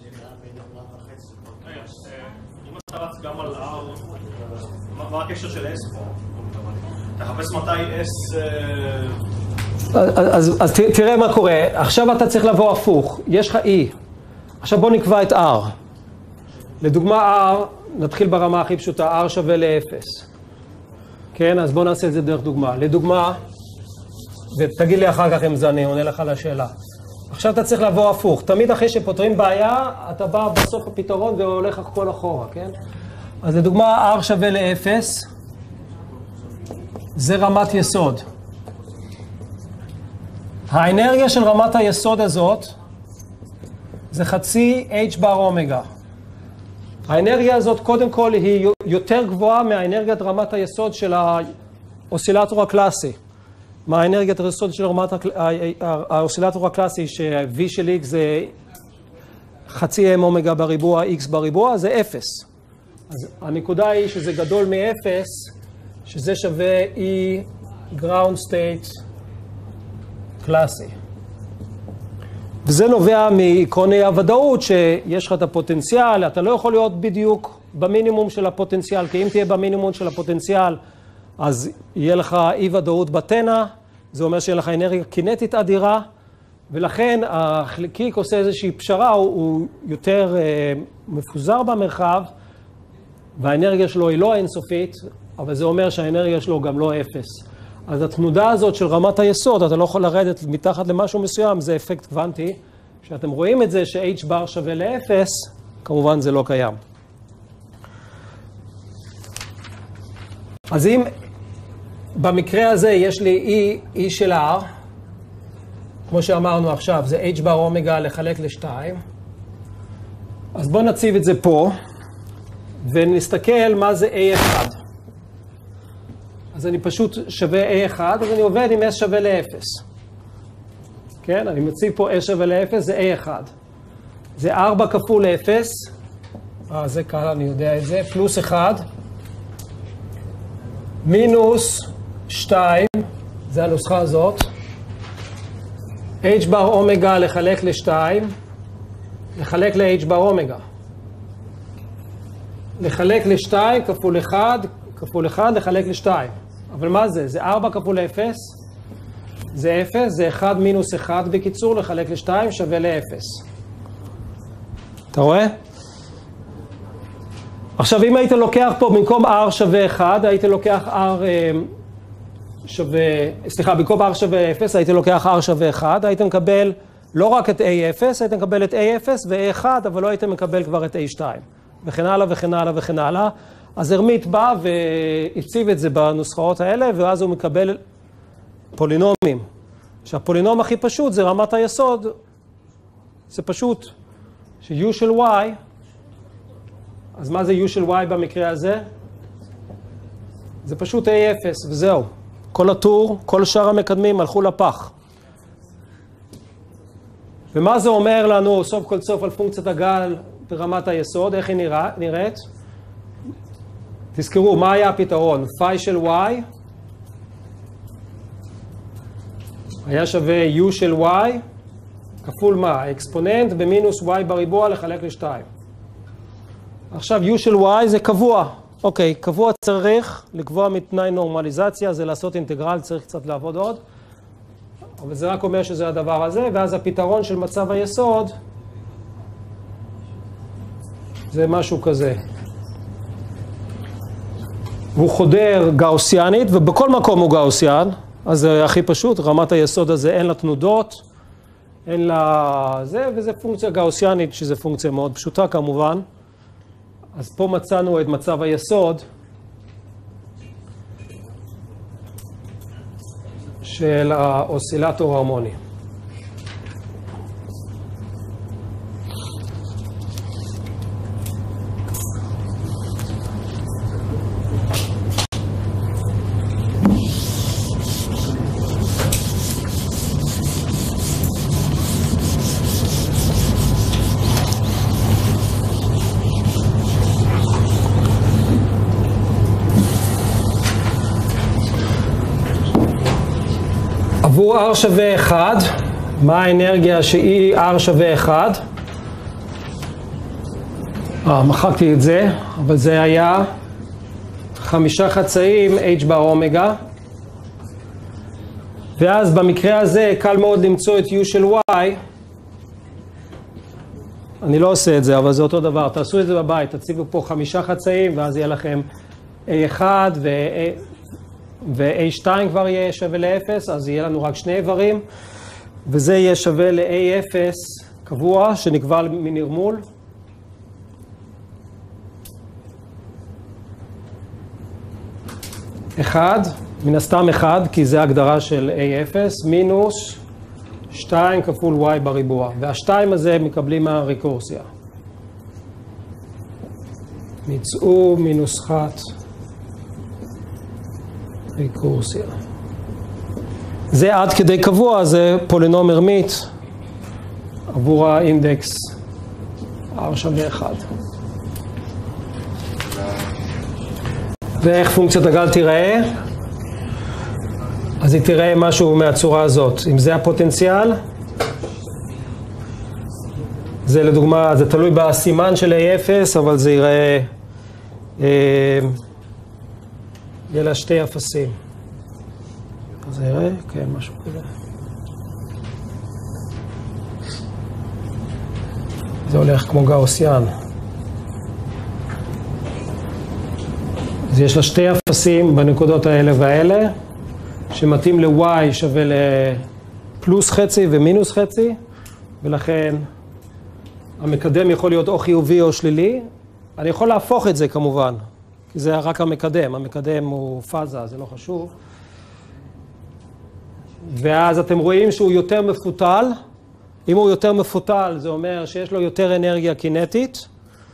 Speaker 4: אם אתה רץ גם על R, מה הקשר של S פה? תחפש מתי S...
Speaker 1: אז, אז תראה מה קורה, עכשיו אתה צריך לבוא הפוך, יש לך E, עכשיו בוא נקבע את R. לדוגמה R, נתחיל ברמה הכי פשוטה, R שווה ל-אפס. כן, אז בוא נעשה את זה דרך דוגמה. לדוגמה, ותגיד לי אחר כך אם זה אני עונה לך לשאלה. עכשיו אתה צריך לבוא הפוך, תמיד אחרי שפותרים בעיה, אתה בא בסוף הפתרון והולך הכל אחורה, כן? אז לדוגמה R שווה ל-אפס, זה רמת יסוד. האנרגיה של רמת היסוד הזאת זה חצי H בר אומגה. האנרגיה הזאת קודם כל היא יותר גבוהה מהאנרגיית רמת היסוד של האוסילטור הקלאסי. מה האנרגיית היסוד של רמת האוסילטור הקלאסי, ש-V של X זה חצי M אומגה בריבוע, X בריבוע, זה אפס. אז הנקודה היא שזה גדול מ-אפס, שזה שווה E ground state קלאסי. וזה נובע מעקרוני הוודאות שיש לך את הפוטנציאל, אתה לא יכול להיות בדיוק במינימום של הפוטנציאל, כי אם תהיה במינימום של הפוטנציאל, אז יהיה לך אי ודאות בתנע, זה אומר שיהיה לך אנרגיה קינטית אדירה, ולכן החלקיק עושה איזושהי פשרה, הוא, הוא יותר אה, מפוזר במרחב, והאנרגיה שלו היא לא אינסופית, אבל זה אומר שהאנרגיה שלו גם לא אפס. אז התנודה הזאת של רמת היסוד, אתה לא יכול לרדת מתחת למשהו מסוים, זה אפקט קוונטי. כשאתם רואים את זה ש-H בר שווה ל-אפס, כמובן זה לא קיים. אז אם במקרה הזה יש לי E, E של R, כמו שאמרנו עכשיו, זה H בר אומגה לחלק לשתיים, אז בואו נציב את זה פה, ונסתכל מה זה A אחד. אז אני פשוט שווה A אחד, אז אני עובד עם S שווה ל-אפס. כן, אני מציב פה S שווה ל-אפס, זה A אחד. זה ארבע כפול אפס, אה, זה קל, אני יודע את זה, פלוס אחד, מינוס שתיים, זה הנוסחה הזאת, H בר אומגה לחלק לשתיים, לחלק ל-H בר אומגה. לחלק לשתיים כפול אחד, כפול אחד, לחלק לשתיים. אבל מה זה? זה ארבע כפול אפס, זה אפס, זה אחד מינוס אחד בקיצור, לחלק לשתיים שווה לאפס. אתה רואה? עכשיו, אם היית לוקח פה במקום R שווה אחד, היית לוקח R שווה, סליחה, במקום R שווה אפס, היית לוקח R שווה אחד, היית מקבל לא רק את A אפס, היית מקבל את A אפס ו-A אחד, אבל לא היית מקבל כבר את A שתיים. וכן הלאה וכן הלאה וכן הלאה. אז הרמית בא והציב את זה בנוסחאות האלה, ואז הוא מקבל פולינומים. שהפולינום הכי פשוט זה רמת היסוד, זה פשוט ש-U של Y, אז מה זה U של Y במקרה הזה? זה פשוט A אפס וזהו. כל הטור, כל שאר המקדמים הלכו לפח. ומה זה אומר לנו סוף כל סוף על פונקציית הגל ברמת היסוד? איך היא נראה, נראית? תזכרו, מה היה הפתרון? פאי של Y היה שווה U של Y כפול מה? אקספוננט במינוס Y בריבוע לחלק לשתיים. עכשיו U של Y זה קבוע. אוקיי, קבוע צריך לקבוע מתנאי נורמליזציה, זה לעשות אינטגרל, צריך קצת לעבוד עוד. אבל זה רק אומר שזה הדבר הזה, ואז הפתרון של מצב היסוד זה משהו כזה. הוא חודר גאוסיאנית, ובכל מקום הוא גאוסיאן, אז זה הכי פשוט, רמת היסוד הזה אין לה תנודות, אין לה זה, וזה פונקציה גאוסיאנית, שזה פונקציה מאוד פשוטה כמובן. אז פה מצאנו את מצב היסוד של האוסילטור ההרמוני. עבור R שווה אחד, מה האנרגיה שהיא R שווה אחד? אה, מחקתי את זה, אבל זה היה חמישה חצאים H בר אומגה. ואז במקרה הזה קל מאוד למצוא את U של Y. אני לא עושה את זה, אבל זה אותו דבר. תעשו את זה בבית, תציבו פה חמישה חצאים, ואז יהיה לכם A אחד ו... ו-A שתיים כבר יהיה שווה ל-אפס, אז יהיה לנו רק שני איברים, וזה יהיה שווה ל-A אפס קבוע, שנקבע מנרמול. אחד, מן הסתם אחד, כי זה הגדרה של A אפס, מינוס שתיים כפול Y בריבוע, והשתיים הזה מקבלים מהריקורסיה. מצאו מינוס אחת. ריקורסיה. זה עד כדי קבוע, זה פולינום הרמית עבור האינדקס R שווה אחד. ואיך פונקציית הגל תיראה? אז היא תראה משהו מהצורה הזאת. אם זה הפוטנציאל, זה לדוגמה, זה תלוי בסימן של A אפס, אבל זה יראה, אה, יהיה לה שתי אפסים. אז זה יראה, כן, משהו כזה. זה הולך כמו גאוסיאן. אז יש לה שתי אפסים בנקודות האלה והאלה, שמתאים ל-y שווה לפלוס חצי ומינוס חצי, ולכן המקדם יכול להיות או חיובי או שלילי. אני יכול להפוך את זה כמובן, כי זה רק המקדם, המקדם הוא פאזה, זה לא חשוב. ואז אתם רואים שהוא יותר מפותל. אם הוא יותר מפותל, זה אומר שיש לו יותר אנרגיה קינטית.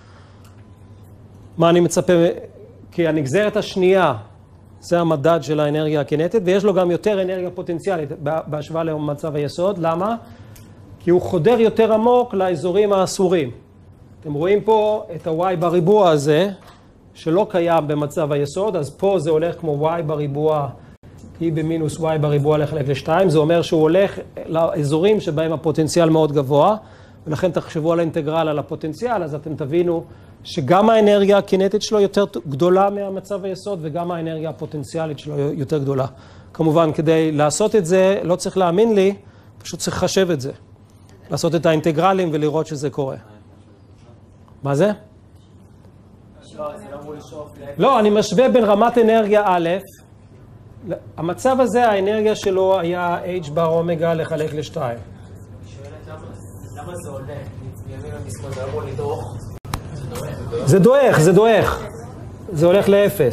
Speaker 1: מה אני מצפה? כי הנגזרת השנייה, זה המדד של האנרגיה הקינטית, ויש לו גם יותר אנרגיה פוטנציאלית בהשוואה למצב היסוד. למה? כי הוא חודר יותר עמוק לאזורים האסורים. אתם רואים פה את ה-y בריבוע הזה, שלא קיים במצב היסוד, אז פה זה הולך כמו y בריבוע, e במינוס y בריבוע לחלק לשתיים, זה אומר שהוא הולך לאזורים שבהם הפוטנציאל מאוד גבוה, ולכן תחשבו על האינטגרל על הפוטנציאל, אז אתם תבינו שגם האנרגיה הקינטית שלו יותר גדולה מהמצב היסוד, וגם האנרגיה הפוטנציאלית שלו יותר גדולה. כמובן, כדי לעשות את זה, לא צריך להאמין לי, פשוט צריך לחשב את זה. לעשות את האינטגרלים ולראות שזה קורה. מה זה? לא, אני משווה בין רמת אנרגיה א', המצב הזה, האנרגיה שלו היה h בר אומגה לחלק לשתיים.
Speaker 5: למה זה עולה? מימין ומשמאל זה אמור לדרוך?
Speaker 1: זה דועך, זה דועך. זה הולך לאפס.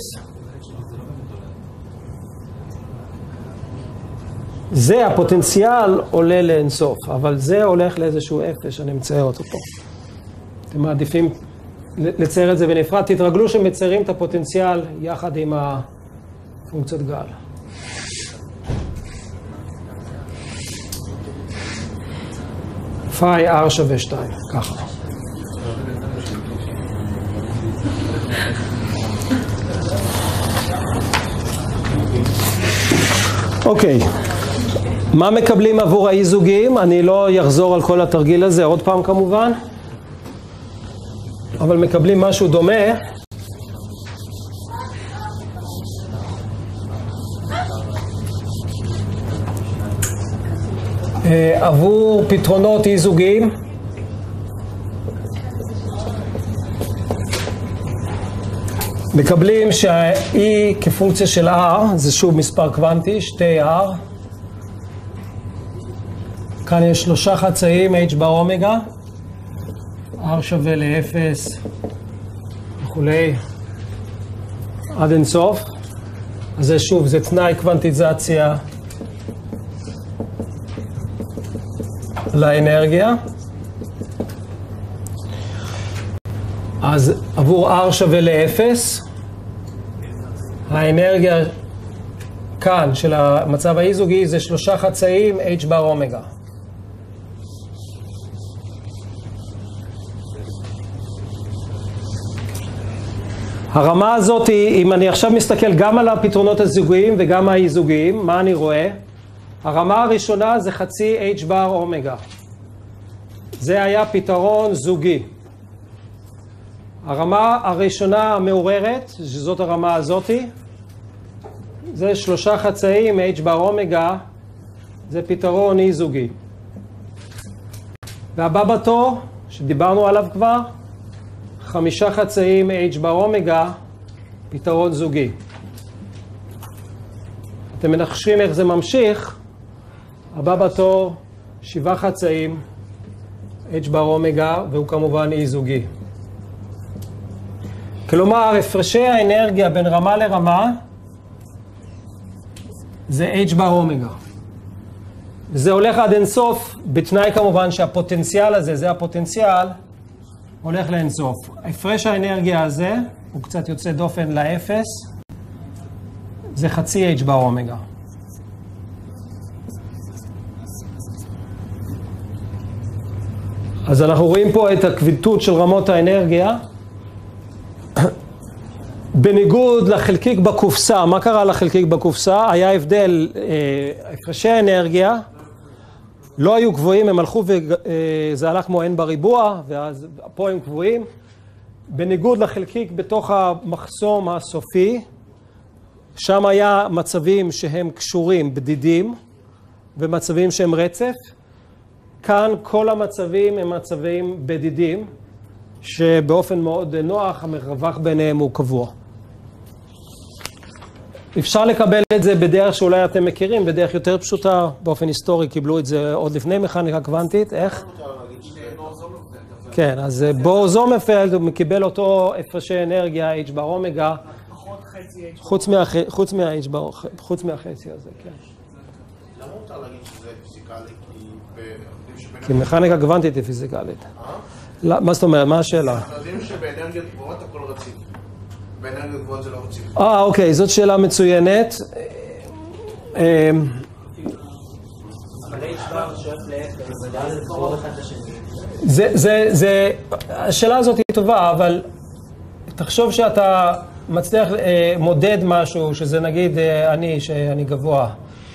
Speaker 1: זה, הפוטנציאל עולה לאינסוף, אבל זה הולך לאיזשהו אפס, שאני מצייר אותו פה. אתם מעדיפים לצייר את זה בנפרד, תתרגלו שמציירים את הפוטנציאל יחד עם הפונקציית גל. פאי R שווה שתיים, ככה. אוקיי, מה מקבלים עבור האי-זוגיים? אני לא אחזור על כל התרגיל הזה עוד פעם כמובן, אבל מקבלים משהו דומה. עבור פתרונות אי-זוגיים, מקבלים שה-E כפונקציה של R, זה שוב מספר קוונטי, שתי R. כאן יש שלושה חצאים H בר אומגה, R שווה לאפס וכולי, עד אינסוף. אז זה שוב, זה תנאי קוונטיזציה לאנרגיה. אז עבור R שווה לאפס, האנרגיה כאן של המצב האי-זוגי זה שלושה חצאים H בר אומגה. הרמה הזאת, אם אני עכשיו מסתכל גם על הפתרונות הזוגיים וגם האי-זוגיים, מה אני רואה? הרמה הראשונה זה חצי H בר אומגה. זה היה פתרון זוגי. הרמה הראשונה המעוררת, שזאת הרמה הזאת, זה שלושה חצאים H בר אומגה, זה פתרון אי זוגי. והבא בתור, שדיברנו עליו כבר, חמישה חצאים H בר אומגה, פתרון זוגי. אתם מנחשים איך זה ממשיך, הבא בתור, שבעה חצאים H בר אומגה, והוא כמובן אי זוגי. כלומר, הפרשי האנרגיה בין רמה לרמה זה H בר אומגה. וזה הולך עד אינסוף, בתנאי כמובן שהפוטנציאל הזה, זה הפוטנציאל, הולך לאינסוף. הפרש האנרגיה הזה, הוא קצת יוצא דופן לאפס, זה חצי H בר אומגה. אז אנחנו רואים פה את הכבידות של רמות האנרגיה. בניגוד לחלקיק בקופסה, מה קרה לחלקיק בקופסה? היה הבדל, הפרשי האנרגיה לא היו גבוהים, הם הלכו וזה הלך כמו n בריבוע, ואז פה הם גבוהים. בניגוד לחלקיק בתוך המחסום הסופי, שם היה מצבים שהם קשורים בדידים, ומצבים שהם רצף. כאן כל המצבים הם מצבים בדידים, שבאופן מאוד נוח, המרווח ביניהם הוא קבוע. אפשר לקבל את זה בדרך שאולי אתם מכירים, בדרך יותר פשוטה, באופן היסטורי קיבלו את זה עוד לפני מכניקה קוונטית, איך? כן, אז בור זומרפלד הוא קיבל אותו הפרשי אנרגיה, H בר אומגה, חוץ מה-H בר, חוץ מהחצי הזה, כן.
Speaker 6: למה מותר להגיד שזה פיזיקלי?
Speaker 1: כי מכניקה קוונטית היא פיזיקלית. מה זאת אומרת? מה השאלה?
Speaker 6: אנחנו יודעים שבאנרגיות גבוהות הכל רציף. באנרגיות גבוהות זה לא רציף.
Speaker 1: אה, אוקיי, זאת שאלה מצוינת.
Speaker 5: אבל H בר שואף לאפס, ואז זה קרוב אחד לשני.
Speaker 1: זה, זה, זה, השאלה הזאת היא טובה, אבל תחשוב שאתה מצליח מודד משהו, שזה נגיד אני, שאני גבוה.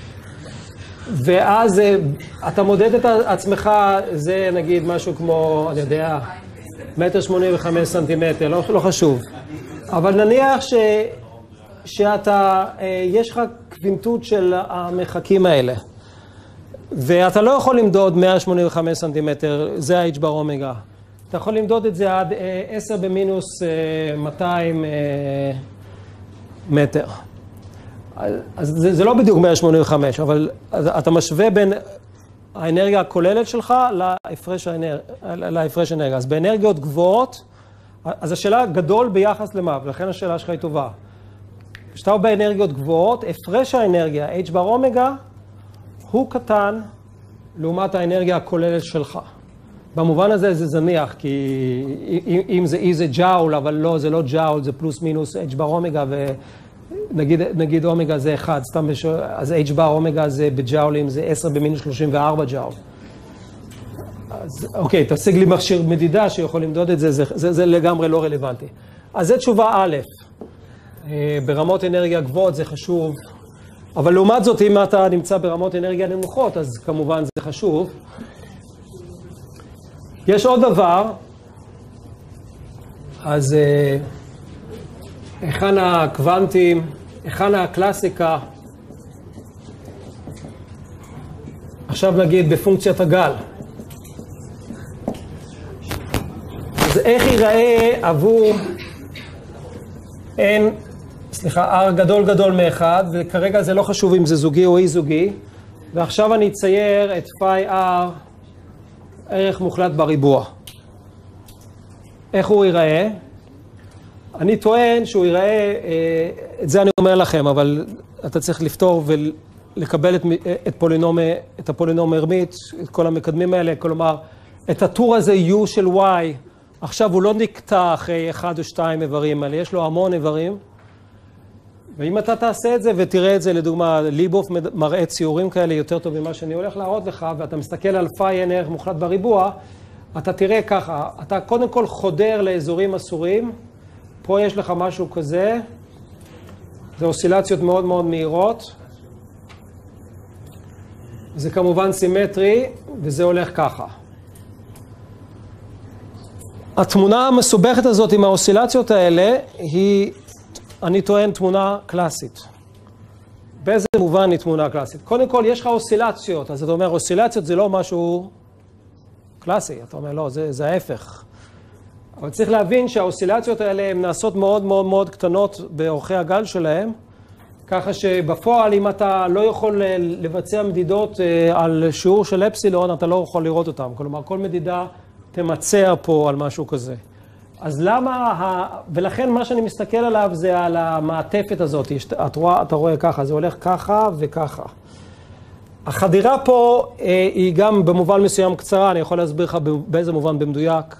Speaker 1: ואז אתה מודד את עצמך, זה נגיד משהו כמו, אני יודע, מטר שמונים וחמש סנטימטר, לא, לא חשוב. אבל נניח ש, שאתה, יש לך קוונטות של המרחקים האלה. ואתה לא יכול למדוד מאה שמונים וחמש סנטימטר, זה ה-H בר אומגה. אתה יכול למדוד את זה עד עשר במינוס מאתיים מטר. אז זה, זה לא בדיוק מאה שמונים וחמש, אבל אתה משווה בין האנרגיה הכוללת שלך להפרש האנרגיה, להפרש האנרגיה. אז באנרגיות גבוהות, אז השאלה גדול ביחס למה, ולכן השאלה שלך היא טובה. כשאתה באנרגיות גבוהות, הפרש האנרגיה, H בר אומגה, הוא קטן לעומת האנרגיה הכוללת שלך. במובן הזה זה זניח, כי אם זה E זה ג'אול, אבל לא, זה לא ג'אול, זה פלוס מינוס H בר אומגה, ונגיד נגיד אומגה זה אחד, סתם בשביל, אז H בר אומגה זה בג'אולים, זה עשר במינוס שלושים וארבע ג'אול. אז אוקיי, תשיג לי מכשיר מדידה שיכול למדוד את זה, זה, זה, זה לגמרי לא רלוונטי. אז זה תשובה א', ברמות אנרגיה גבוהות זה חשוב, אבל לעומת זאת, אם אתה נמצא ברמות אנרגיה נמוכות, אז כמובן זה חשוב. יש עוד דבר, אז היכן הקוונטים, היכן הקלאסיקה, עכשיו נגיד בפונקציית הגל. אז איך ייראה עבור n, סליחה, r גדול גדול מאחד, וכרגע זה לא חשוב אם זה זוגי או אי זוגי, ועכשיו אני אצייר את פאי r ערך מוחלט בריבוע. איך הוא ייראה? אני טוען שהוא ייראה, את זה אני אומר לכם, אבל אתה צריך לפתור ולקבל את, את, פולינום, את הפולינום הרמית, את כל המקדמים האלה, כלומר, את הטור הזה U של Y, עכשיו הוא לא נקטע אחרי אחד או שתיים איברים האלה, יש לו המון איברים, ואם אתה תעשה את זה ותראה את זה, לדוגמה, ליבוף מראה ציורים כאלה יותר טוב ממה שאני הולך להראות לך, ואתה מסתכל על פאי n ערך מוחלט בריבוע, אתה תראה ככה, אתה קודם כל חודר לאזורים אסורים, פה יש לך משהו כזה, זה אוסילציות מאוד מאוד מהירות, זה כמובן סימטרי, וזה הולך ככה. התמונה המסובכת הזאת עם האוסילציות האלה היא, אני טוען, תמונה קלאסית. באיזה מובן היא תמונה קלאסית? קודם כל, יש לך אוסילציות, אז אתה אומר, אוסילציות זה לא משהו קלאסי. אתה אומר, לא, זה, זה ההפך. אבל צריך להבין שהאוסילציות האלה הן נעשות מאוד מאוד מאוד קטנות באורכי הגל שלהם, ככה שבפועל, אם אתה לא יכול לבצע מדידות על שיעור של אפסילון, אתה לא יכול לראות אותם. כלומר, כל מדידה תמצע פה על משהו כזה. אז למה, ה... ולכן מה שאני מסתכל עליו זה על המעטפת הזאת. אתה רואה, אתה רואה ככה, זה הולך ככה וככה. החדירה פה אה, היא גם במובן מסוים קצרה, אני יכול להסביר לך באיזה מובן במדויק.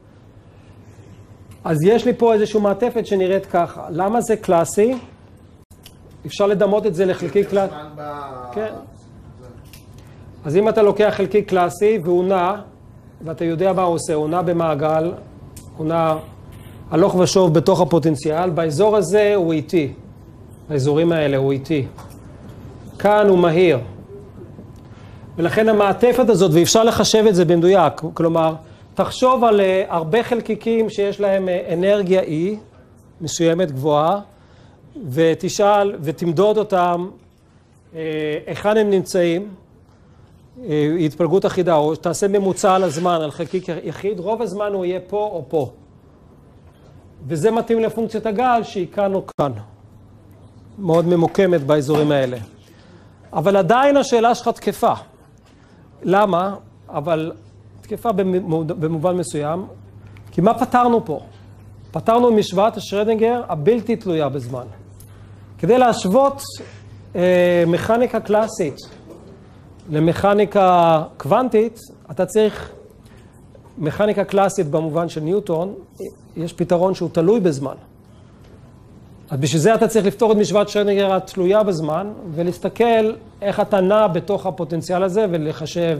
Speaker 1: אז יש לי פה איזושהי מעטפת שנראית ככה. למה זה קלאסי? אפשר לדמות את זה לחלקי קלאסי. כן. אז אם אתה לוקח חלקי קלאסי והוא נע, ואתה יודע מה הוא עושה, הוא נע במעגל, הוא נע הלוך ושוב בתוך הפוטנציאל, באזור הזה הוא איטי, באזורים האלה הוא איטי. כאן הוא מהיר. ולכן המעטפת הזאת, ואפשר לחשב את זה במדויק, כלומר, תחשוב על uh, הרבה חלקיקים שיש להם uh, אנרגיה E, מסוימת גבוהה, ותשאל ותמדוד אותם, uh, היכן הם נמצאים, uh, התפלגות אחידה, או תעשה ממוצע על הזמן, על חלקיק יחיד, רוב הזמן הוא יהיה פה או פה. וזה מתאים לפונקציית הגל שהיא כאן או כאן. מאוד ממוקמת באזורים האלה. אבל עדיין השאלה שלך תקפה. למה? אבל תקפה במובן מסוים. כי מה פתרנו פה? פתרנו משוואת השרדינגר הבלתי תלויה בזמן. כדי להשוות אה, מכניקה קלאסית למכניקה קוונטית, אתה צריך מכניקה קלאסית במובן של ניוטון, יש פתרון שהוא תלוי בזמן. אז בשביל זה אתה צריך לפתור את משוואת שרדינגר התלויה בזמן, ולהסתכל איך אתה נע בתוך הפוטנציאל הזה, ולחשב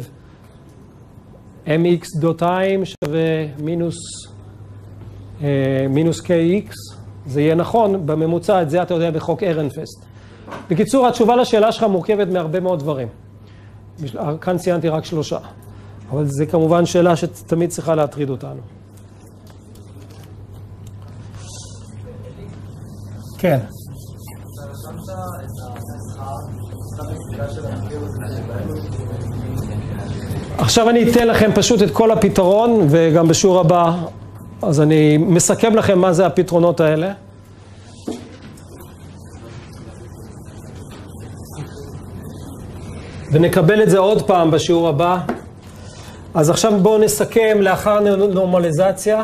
Speaker 1: mx דותיים שווה מינוס, אה, מינוס kx, זה יהיה נכון, בממוצע את זה אתה יודע בחוק ארנפסט. בקיצור, התשובה לשאלה שלך מורכבת מהרבה מאוד דברים. כאן ציינתי רק שלושה, אבל זה כמובן שאלה שתמיד צריכה להטריד אותנו. כן. עכשיו אני אתן לכם פשוט את כל הפתרון, וגם בשיעור הבא, אז אני מסכם לכם מה זה הפתרונות האלה. ונקבל את זה עוד פעם בשיעור הבא. אז עכשיו בואו נסכם לאחר נורמליזציה.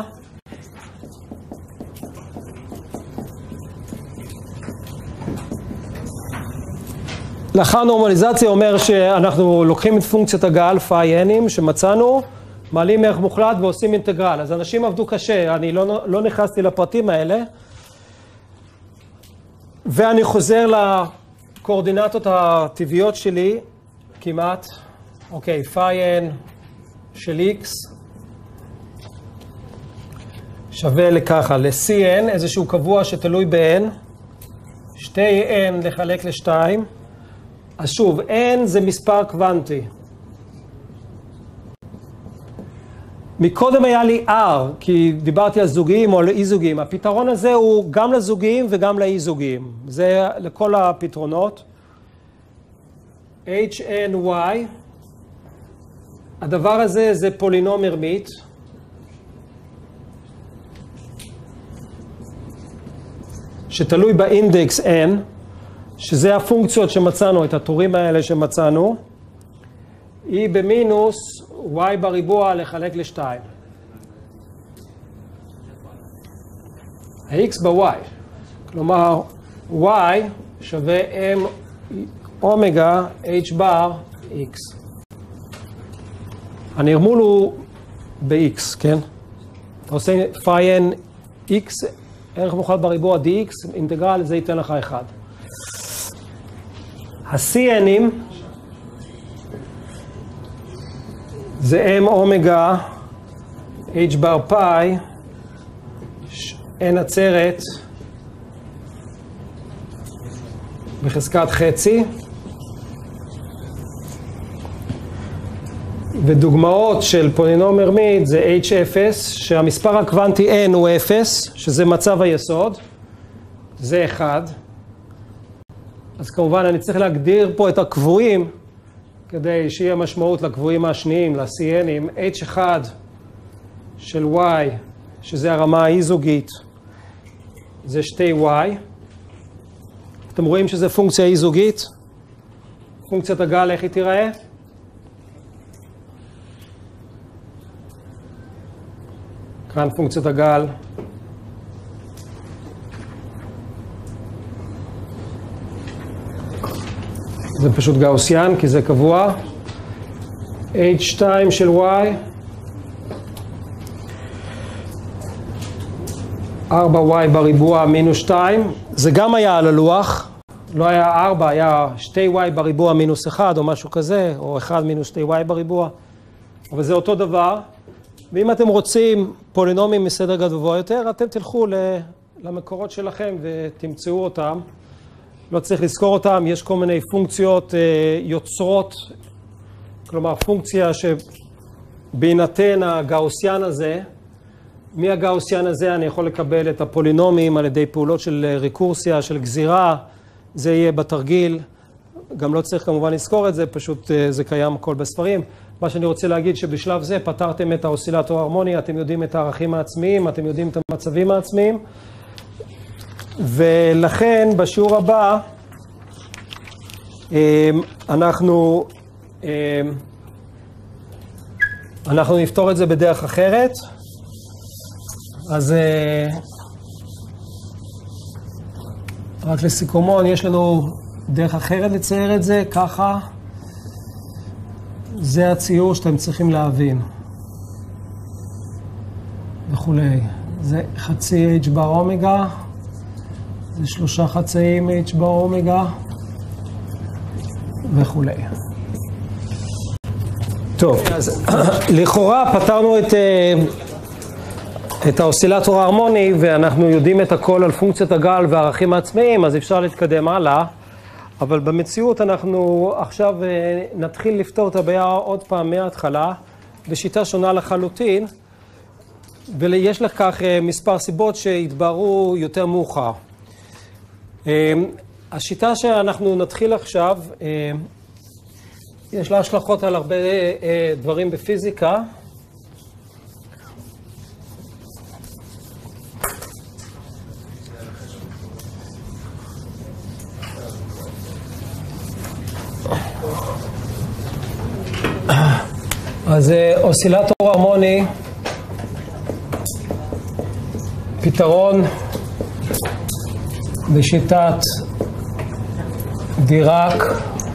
Speaker 1: לאחר נורמליזציה אומר שאנחנו לוקחים את פונקציית הגל, פאי n'ים שמצאנו, מעלים ערך מוחלט ועושים אינטגרל. אז אנשים עבדו קשה, אני לא, לא נכנסתי לפרטים האלה. ואני חוזר לקואורדינטות הטבעיות שלי, כמעט. אוקיי, פאי n של x שווה לככה, ל-cn, איזשהו קבוע שתלוי ב-n, שתי n לחלק ל-שתיים. אז שוב, n זה מספר קוונטי. מקודם היה לי r, כי דיברתי על זוגיים או על אי-זוגיים. הפתרון הזה הוא גם לזוגיים וגם לאי-זוגיים. זה לכל הפתרונות. h n y. הדבר הזה זה פולינום הרמיט. שתלוי באינדקס n. שזה הפונקציות שמצאנו, את התורים האלה שמצאנו, היא במינוס y בריבוע לחלק לשתיים. ה-x ב-y. כלומר, y שווה m אומגה h בר x. הנרמול הוא ב-x, כן? אתה עושה פאי n x, ערך מוחלט בריבוע dx, אינטגרל, זה ייתן לך אחד. ה-cn'ים זה m אומגה h בר פאי n עצרת בחזקת חצי, ודוגמאות של פולינום הרמיט זה h אפס, שהמספר הקוונטי n הוא אפס, שזה מצב היסוד, זה אחד. אז כמובן אני צריך להגדיר פה את הקבועים, כדי שיהיה משמעות לקבועים השניים, ל-cn'ים, h אחד של y, שזה הרמה האי-זוגית, זה שתי y. אתם רואים שזה פונקציה אי-זוגית? פונקציית הגל, איך היא תיראה? כאן פונקציית הגל. זה פשוט גאוסיאן, כי זה קבוע. h שתיים של y. ארבע y בריבוע מינוס שתיים. זה גם היה על הלוח. לא היה ארבע, היה שתי y בריבוע מינוס אחד או משהו כזה, או אחד מינוס שתי y בריבוע. אבל זה אותו דבר. ואם אתם רוצים פולינומים מסדר גבוה יותר, אתם תלכו למקורות שלכם ותמצאו אותם. לא צריך לזכור אותם, יש כל מיני פונקציות יוצרות, כלומר פונקציה שבהינתן הגאוסיאן הזה, מהגאוסיאן הזה אני יכול לקבל את הפולינומים על ידי פעולות של ריקורסיה, של גזירה, זה יהיה בתרגיל, גם לא צריך כמובן לזכור את זה, פשוט זה קיים הכל בספרים. מה שאני רוצה להגיד שבשלב זה פתרתם את האוסילטור ההרמוני, אתם יודעים את הערכים העצמיים, אתם יודעים את המצבים העצמיים, ולכן בשיעור הבא אנחנו, אנחנו נפתור את זה בדרך אחרת. אז רק לסיכומון, יש לנו דרך אחרת לצייר את זה, ככה. זה הציור שאתם צריכים להבין. וכולי. זה חצי H בר אומגה. זה שלושה חצאים H בר אומגה. וכולי. טוב, אז לכאורה פתרנו את, את האוסילטור ההרמוני, ואנחנו יודעים את הכל על פונקציית הגל והערכים העצמיים, אז אפשר להתקדם הלאה. אבל במציאות אנחנו עכשיו נתחיל לפתור את הבעיה עוד פעם מההתחלה, בשיטה שונה לחלוטין, ויש לכך מספר סיבות שהתבררו יותר מאוחר. השיטה שאנחנו נתחיל עכשיו, יש לה השלכות על הרבה דברים בפיזיקה. אז אוסילטור הרמוני, פתרון בשיטת דיראק,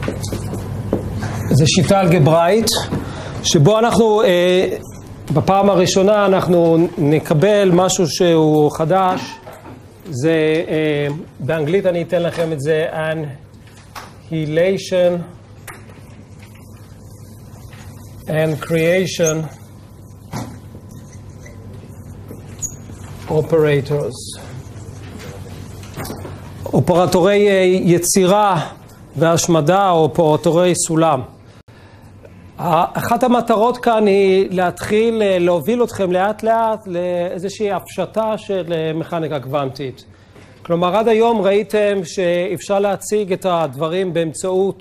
Speaker 1: זה שיטה אלגבראית, שבו אנחנו, אה, בפעם הראשונה אנחנו נקבל משהו שהוא חדש, זה, אה, באנגלית אני אתן לכם את זה, annihilation and creation operators. אופרטורי יצירה והשמדה או אופרטורי סולם. אחת המטרות כאן היא להתחיל להוביל אתכם לאט לאט לאיזושהי הפשטה של מכניקה קוונטית. כלומר, עד היום ראיתם שאפשר להציג את הדברים באמצעות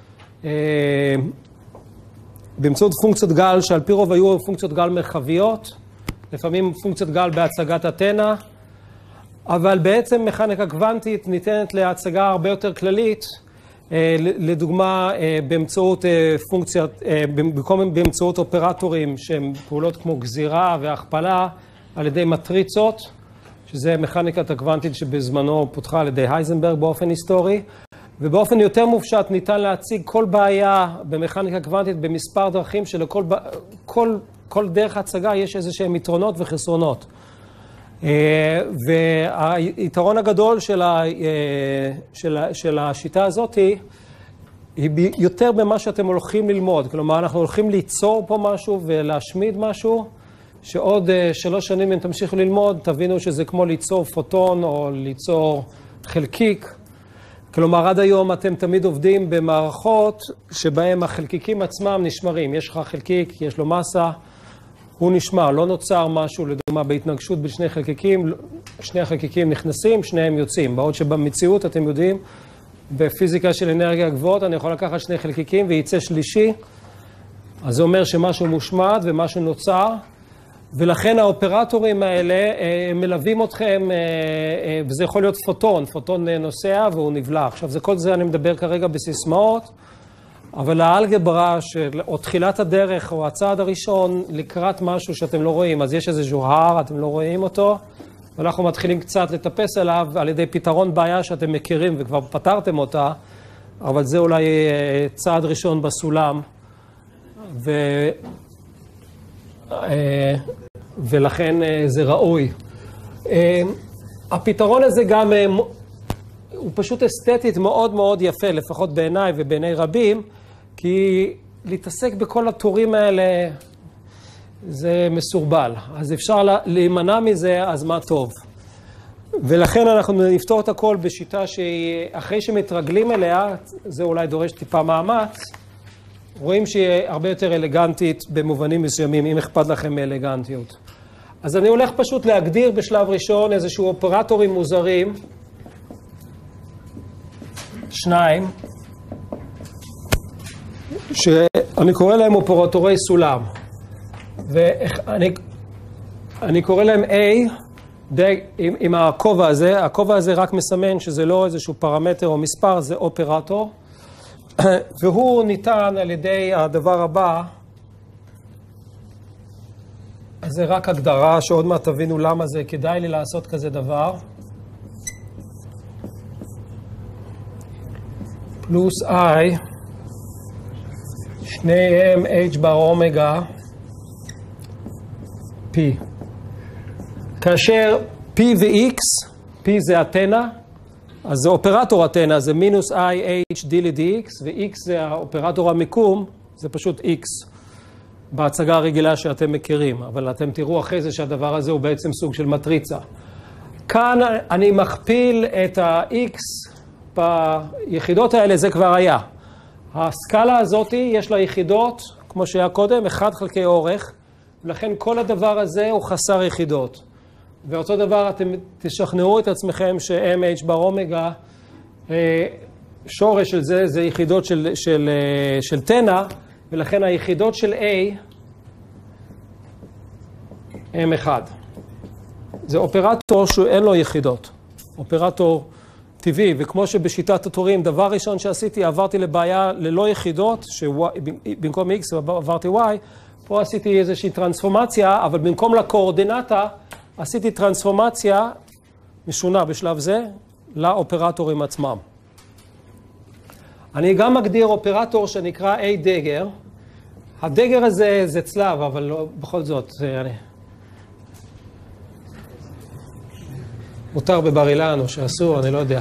Speaker 1: באמצעות פונקציות גל, שעל פי רוב היו פונקציות גל מרחביות, לפעמים פונקציות גל בהצגת אתנה, אבל בעצם מכניקה קוונטית ניתנת להצגה הרבה יותר כללית, לדוגמה באמצעות פונקציות, במקום באמצעות אופרטורים שהם פעולות כמו גזירה והכפלה על ידי מטריצות, שזה מכניקת הקוונטית שבזמנו פותחה על ידי הייזנברג באופן היסטורי, ובאופן יותר מופשט ניתן להציג כל בעיה במכניקה קוונטית במספר דרכים שלכל כל, כל דרך הצגה יש איזה שהם יתרונות וחסרונות. והיתרון הגדול של, ה, של, של השיטה הזאת היא, היא יותר במה שאתם הולכים ללמוד. כלומר, אנחנו הולכים ליצור פה משהו ולהשמיד משהו, שעוד שלוש שנים אם תמשיכו ללמוד, תבינו שזה כמו ליצור פוטון או ליצור חלקיק. כלומר, עד היום אתם תמיד עובדים במערכות שבהם החלקיקים עצמם נשמרים. יש לך חלקיק, יש לו מסה, הוא נשמר, לא נוצר משהו, לדוגמה, בהתנגשות בין שני חלקיקים, שני החלקיקים נכנסים, שניהם יוצאים. בעוד שבמציאות, אתם יודעים, בפיזיקה של אנרגיה גבוהות, אני יכול לקחת שני חלקיקים וייצא שלישי, אז זה אומר שמשהו מושמד ומשהו נוצר, ולכן האופרטורים האלה מלווים אתכם, וזה יכול להיות פוטון, פוטון נוסע והוא נבלע. עכשיו, זה כל זה אני מדבר כרגע בסיסמאות, אבל האלגברה של, או תחילת הדרך, או הצעד הראשון, לקראת משהו שאתם לא רואים, אז יש איזשהו הר, אתם לא רואים אותו, ואנחנו מתחילים קצת לטפס עליו על ידי פתרון בעיה שאתם מכירים וכבר פתרתם אותה, אבל זה אולי צעד ראשון בסולם, ו... ולכן זה ראוי. הפתרון הזה גם הוא פשוט אסתטית מאוד מאוד יפה, לפחות בעיניי ובעיני רבים, כי להתעסק בכל התורים האלה זה מסורבל. אז אפשר להימנע מזה, אז מה טוב. ולכן אנחנו נפתור את הכל בשיטה שאחרי שמתרגלים אליה, זה אולי דורש טיפה מאמץ, רואים שהיא הרבה יותר אלגנטית במובנים מסוימים, אם אכפת לכם מאלגנטיות. אז אני הולך פשוט להגדיר בשלב ראשון איזשהו אופרטורים מוזרים, שניים, שאני קורא להם אופרטורי סולם. ואני אני קורא להם A, די, עם, עם הכובע הזה. הכובע הזה רק מסמן שזה לא איזשהו פרמטר או מספר, זה אופרטור. והוא ניתן על ידי הדבר הבא. אז זה רק הגדרה שעוד מעט תבינו למה זה כדאי לי לעשות כזה דבר. פלוס I, שניהם H בר אומגה, P. כאשר P ו-X, P זה אתנה, אז זה אופרטור אתנה, זה מינוס I, H, D ל-D X, ו-X זה האופרטור המיקום, זה פשוט X, בהצגה הרגילה שאתם מכירים, אבל אתם תראו אחרי זה שהדבר הזה הוא בעצם סוג של מטריצה. כאן אני מכפיל את ה-X ביחידות האלה, זה כבר היה. הסקאלה הזאת יש לה יחידות, כמו שהיה קודם, אחד חלקי אורך, ולכן כל הדבר הזה הוא חסר יחידות. ואותו דבר אתם תשכנעו את עצמכם ש-M H בר אומגה, שורש של זה, זה יחידות של, של, של תנה, ולכן היחידות של A הם אחד. זה אופרטור שאין לו יחידות. אופרטור טבעי, וכמו שבשיטת התורים, דבר ראשון שעשיתי, עברתי לבעיה ללא יחידות, שבמקום X עברתי Y, פה עשיתי איזושהי טרנספורמציה, אבל במקום לקואורדינטה, עשיתי טרנספורמציה משונה בשלב זה, לאופרטורים עצמם. אני גם מגדיר אופרטור שנקרא A דגר. הדגר הזה זה צלב, אבל לא, בכל זאת, זה אני... מותר בבר אילן או שאסור, אני לא יודע.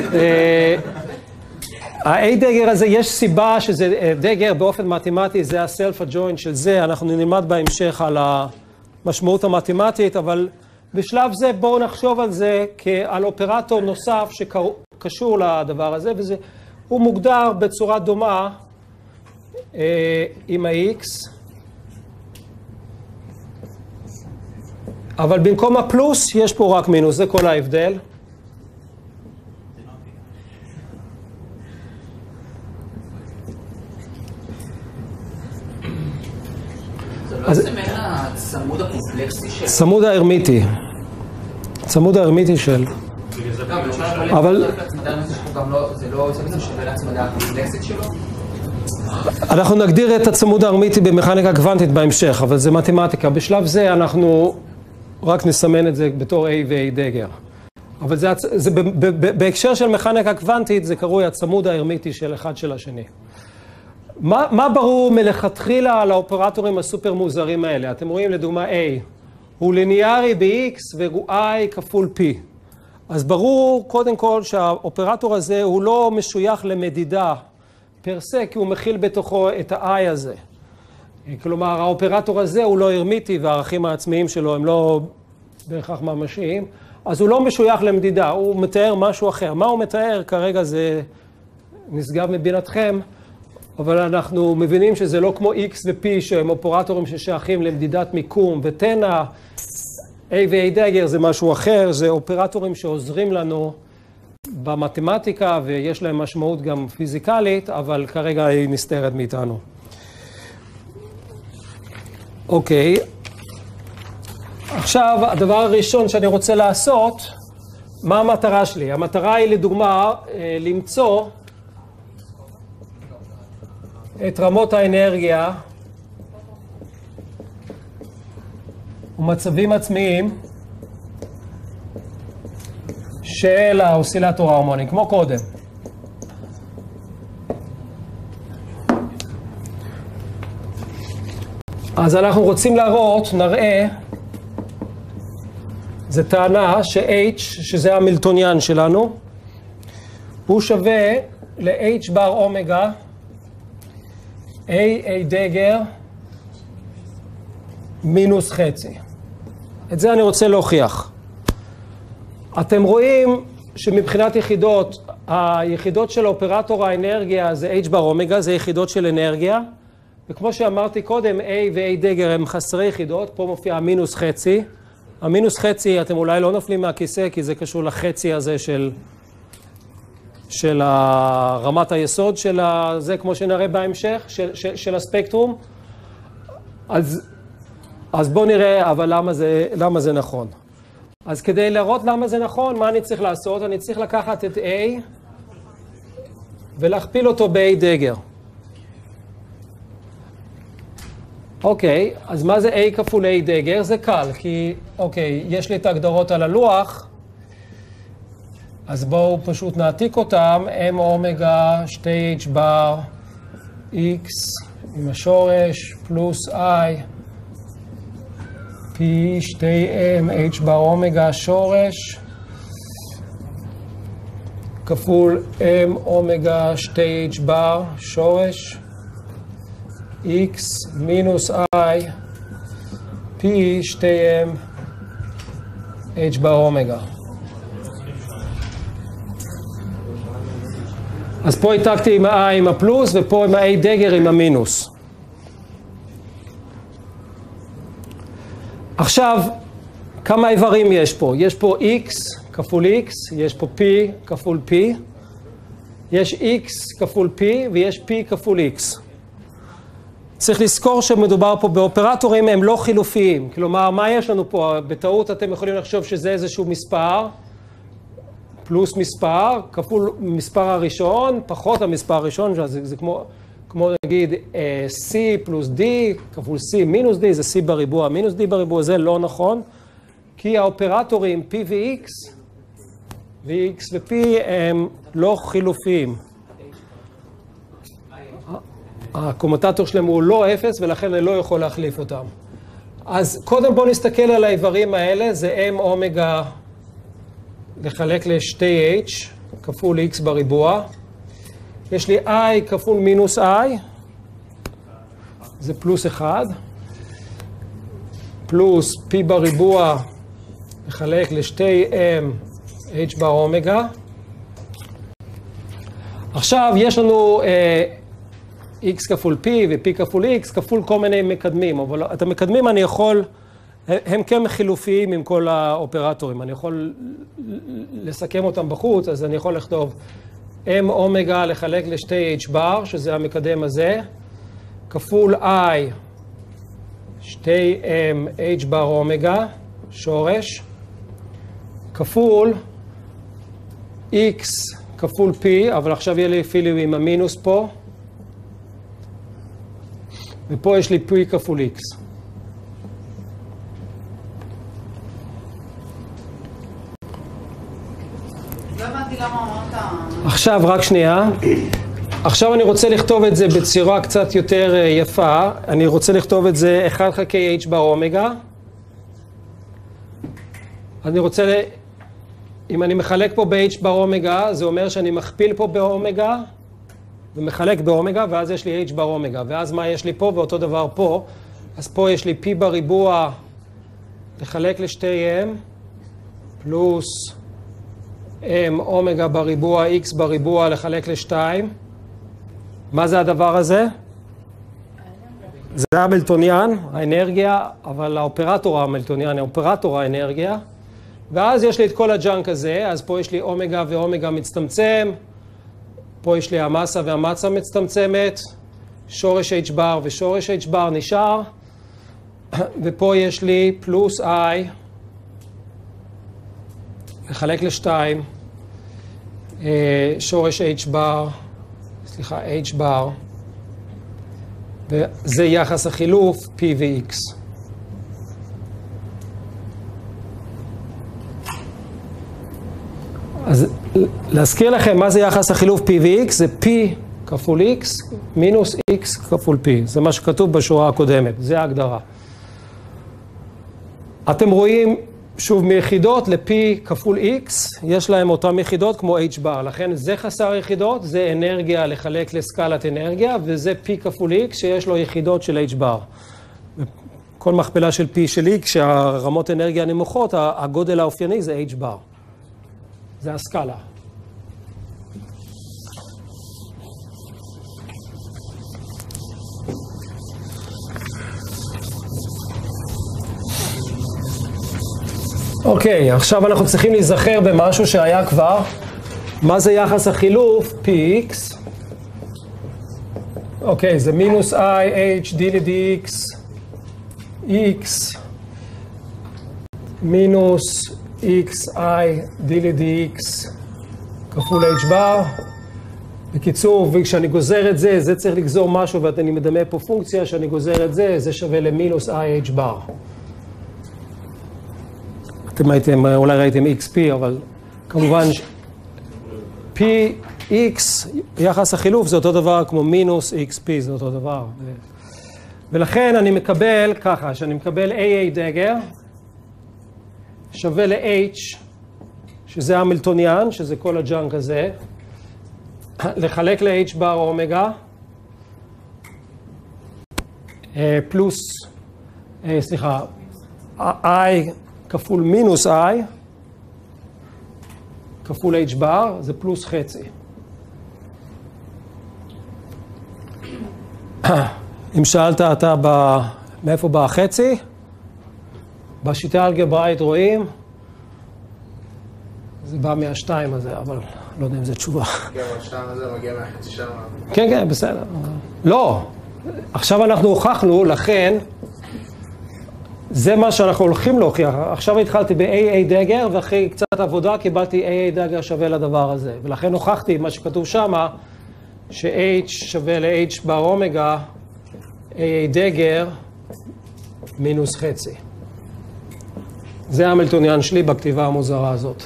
Speaker 1: ה-A דגר הזה, יש סיבה שזה דגר באופן מתמטי, זה ה-self adjoint של זה, אנחנו נלמד בהמשך על המשמעות המתמטית, אבל בשלב זה בואו נחשוב על זה כעל אופרטור נוסף שקשור לדבר הזה, וזה, הוא מוגדר בצורה דומה אה, עם ה-X, אבל במקום הפלוס יש פה רק מינוס, זה כל ההבדל.
Speaker 2: זה לא מסמן הצמוד הקומפלקסי של...
Speaker 1: צמוד ההרמיטי. צמוד ההרמיטי של... אבל...
Speaker 2: זה לא בעצם שווה להצמדה הקומפלקסית שלו?
Speaker 1: אנחנו נגדיר את הצמוד ההרמיטי במכניקה קוונטית בהמשך, אבל זה מתמטיקה. בשלב זה אנחנו רק נסמן את זה בתור A ו-A דגר. אבל זה, זה, ב, ב, ב, בהקשר של מכניקה קוונטית זה קרוי הצמוד ההרמיטי של אחד של השני. מה, מה ברור מלכתחילה על האופרטורים הסופר מוזרים האלה? אתם רואים לדוגמה A, הוא ליניארי ב-X והוא I כפול P. אז ברור קודם כל שהאופרטור הזה הוא לא משוייך למדידה פרסה, כי הוא מכיל בתוכו את ה-I הזה. כלומר, האופרטור הזה הוא לא הרמיטי, והערכים העצמיים שלו הם לא בהכרח ממשיים, אז הוא לא משוייך למדידה, הוא מתאר משהו אחר. מה הוא מתאר? כרגע זה נשגב מבינתכם, אבל אנחנו מבינים שזה לא כמו X ו-P, שהם אופרטורים ששייכים למדידת מיקום, ותנה, A ו-A דגר זה משהו אחר, זה אופרטורים שעוזרים לנו במתמטיקה, ויש להם משמעות גם פיזיקלית, אבל כרגע היא נסתרת מאיתנו. אוקיי. עכשיו, הדבר הראשון שאני רוצה לעשות, מה המטרה שלי? המטרה היא לדוגמה למצוא את רמות האנרגיה ומצבים עצמיים של האוסילטור ההרמוני, כמו קודם. אז אנחנו רוצים להראות, נראה, זו טענה ש-H, שזה המילטוניאן שלנו, הוא שווה ל-H בר אומגה, A, A דגר, מינוס חצי. את זה אני רוצה להוכיח. אתם רואים שמבחינת יחידות, היחידות של האופרטור האנרגיה זה H בר אומגה, זה יחידות של אנרגיה. וכמו שאמרתי קודם, A ו-A דגר הם חסרי יחידות, פה מופיע המינוס חצי. המינוס חצי, אתם אולי לא נופלים מהכיסא, כי זה קשור לחצי הזה של, של רמת היסוד של זה, כמו שנראה בהמשך, של, של, של הספקטרום. אז, אז בואו נראה, אבל למה זה, למה זה נכון. אז כדי להראות למה זה נכון, מה אני צריך לעשות? אני צריך לקחת את A ולהכפיל אותו ב-A דגר. אוקיי, אז מה זה A כפול A דגר? זה קל, כי אוקיי, יש לי את ההגדרות על הלוח, אז בואו פשוט נעתיק אותם, M אומגה, שתי H בר, X עם השורש, פלוס I, P, שתי M, H בר אומגה, שורש, כפול M אומגה, שתי H בר, שורש, X מינוס I, P, שתי M, H בר אומגה. אז פה העתקתי עם ה-I עם הפלוס, ופה עם ה-A דגר עם המינוס. עכשיו, כמה איברים יש פה? יש פה X כפול X, יש פה P כפול P, יש X כפול P ויש P כפול X. צריך לזכור שמדובר פה באופרטורים, הם לא חילופיים. כלומר, מה יש לנו פה? בטעות אתם יכולים לחשוב שזה איזשהו מספר, פלוס מספר, כפול מספר הראשון, פחות המספר הראשון, זה, זה כמו, כמו נגיד C פלוס D, כפול C מינוס D, זה C בריבוע, מינוס D בריבוע, זה לא נכון, כי האופרטורים P ו-X, ו-X ו-P הם לא חילופיים. הקומוטטור שלהם הוא לא אפס, ולכן אני לא יכול להחליף אותם. אז קודם בואו נסתכל על האיברים האלה, זה M אומגה לחלק ל-שתי H כפול X בריבוע. יש לי I כפול מינוס I, זה פלוס אחד, פלוס P בריבוע לחלק ל-שתי M H בר אומגה. עכשיו יש לנו uh, X כפול P ו-P כפול X כפול כל מיני מקדמים, אבל את המקדמים אני יכול, הם כן חילופיים עם כל האופרטורים, אני יכול לסכם אותם בחוץ, אז אני יכול לכתוב M אומגה לחלק ל-שתי H בר, שזה המקדם הזה, כפול I, שתי M H בר אומגה, שורש, כפול X כפול P, אבל עכשיו יהיה לי אפילו עם המינוס פה, ופה יש לי P כפול X.
Speaker 3: לא הבנתי למה אמרת...
Speaker 1: עכשיו, רק שנייה. עכשיו אני רוצה לכתוב את זה בצורה קצת יותר יפה. אני רוצה לכתוב את זה אחד חלקי H בר אומגה. אני רוצה, אם אני מחלק פה ב-H בר אומגה, זה אומר שאני מכפיל פה באומגה, ומחלק באומגה, ואז יש לי H בר אומגה. ואז מה יש לי פה? ואותו דבר פה. אז פה יש לי P בריבוע לחלק לשתי M, פלוס M אומגה בריבוע, X בריבוע לחלק לשתיים. מה זה הדבר הזה? זה המילטוניאן, האנרגיה, אבל האופרטור המילטוניאן, האופרטור האנרגיה. ואז יש לי את כל הג'אנק הזה, אז פה יש לי אומגה ואומגה מצטמצם, פה יש לי המסה והמסה מצטמצמת, שורש H בר ושורש H בר נשאר, ופה יש לי פלוס I, לחלק לשתיים, שורש H בר, סליחה, H בר, וזה יחס החילוף P ו-X. אז להזכיר לכם מה זה יחס החילוף P ו-X, זה P כפול X מינוס X כפול P. זה מה שכתוב בשורה הקודמת, זה ההגדרה. אתם רואים שוב מיחידות ל-P כפול X, יש להם אותם יחידות כמו H בר, לכן זה חסר יחידות, זה אנרגיה לחלק לסקלת אנרגיה, וזה P כפול X שיש לו יחידות של H בר. כל מכפלה של P של E, כשהרמות אנרגיה נמוכות, הגודל האופייני זה H בר. זה הסקאלה. אוקיי, עכשיו אנחנו צריכים להיזכר במשהו שהיה כבר. מה זה יחס החילוף? Px. אוקיי, זה מינוס I, H, D ל-dx, x, מינוס x, I, D ל-dx, כפול H בר. בקיצור, וכשאני גוזר את זה, זה צריך לגזור משהו, ואני מדמה פה פונקציה, שאני גוזר את זה, זה שווה למינוס I, H בר. אתם הייתם, אולי ראיתם אקס פי, אבל כמובן P, X, יחס החילוף זה אותו דבר כמו מינוס אקס פי, זה אותו דבר. ולכן אני מקבל ככה, שאני מקבל איי איי דגר, שווה ל-H, שזה המילטוניאן, שזה כל הג'אנק הזה, לחלק ל-H בר אומגה, פלוס, סליחה, I כפול מינוס I, כפול H בר, זה פלוס חצי. אם שאלת אתה ב... מאיפה בא החצי? בשיטה האלגבראית רואים, זה בא מהשתיים הזה, אבל לא יודע אם זה תשובה.
Speaker 6: כן, השתיים הזה מגיע מהחצי שם.
Speaker 1: כן, כן, בסדר. לא, עכשיו אנחנו הוכחנו, לכן, זה מה שאנחנו הולכים להוכיח. עכשיו התחלתי ב-איי איי דגר, ואחרי קצת עבודה קיבלתי איי איי דגר שווה לדבר הזה. ולכן הוכחתי מה שכתוב שמה, ש-H שווה ל-H בר אומגה, איי איי דגר, מינוס חצי. זה המילטוניאן שלי בכתיבה המוזרה הזאת.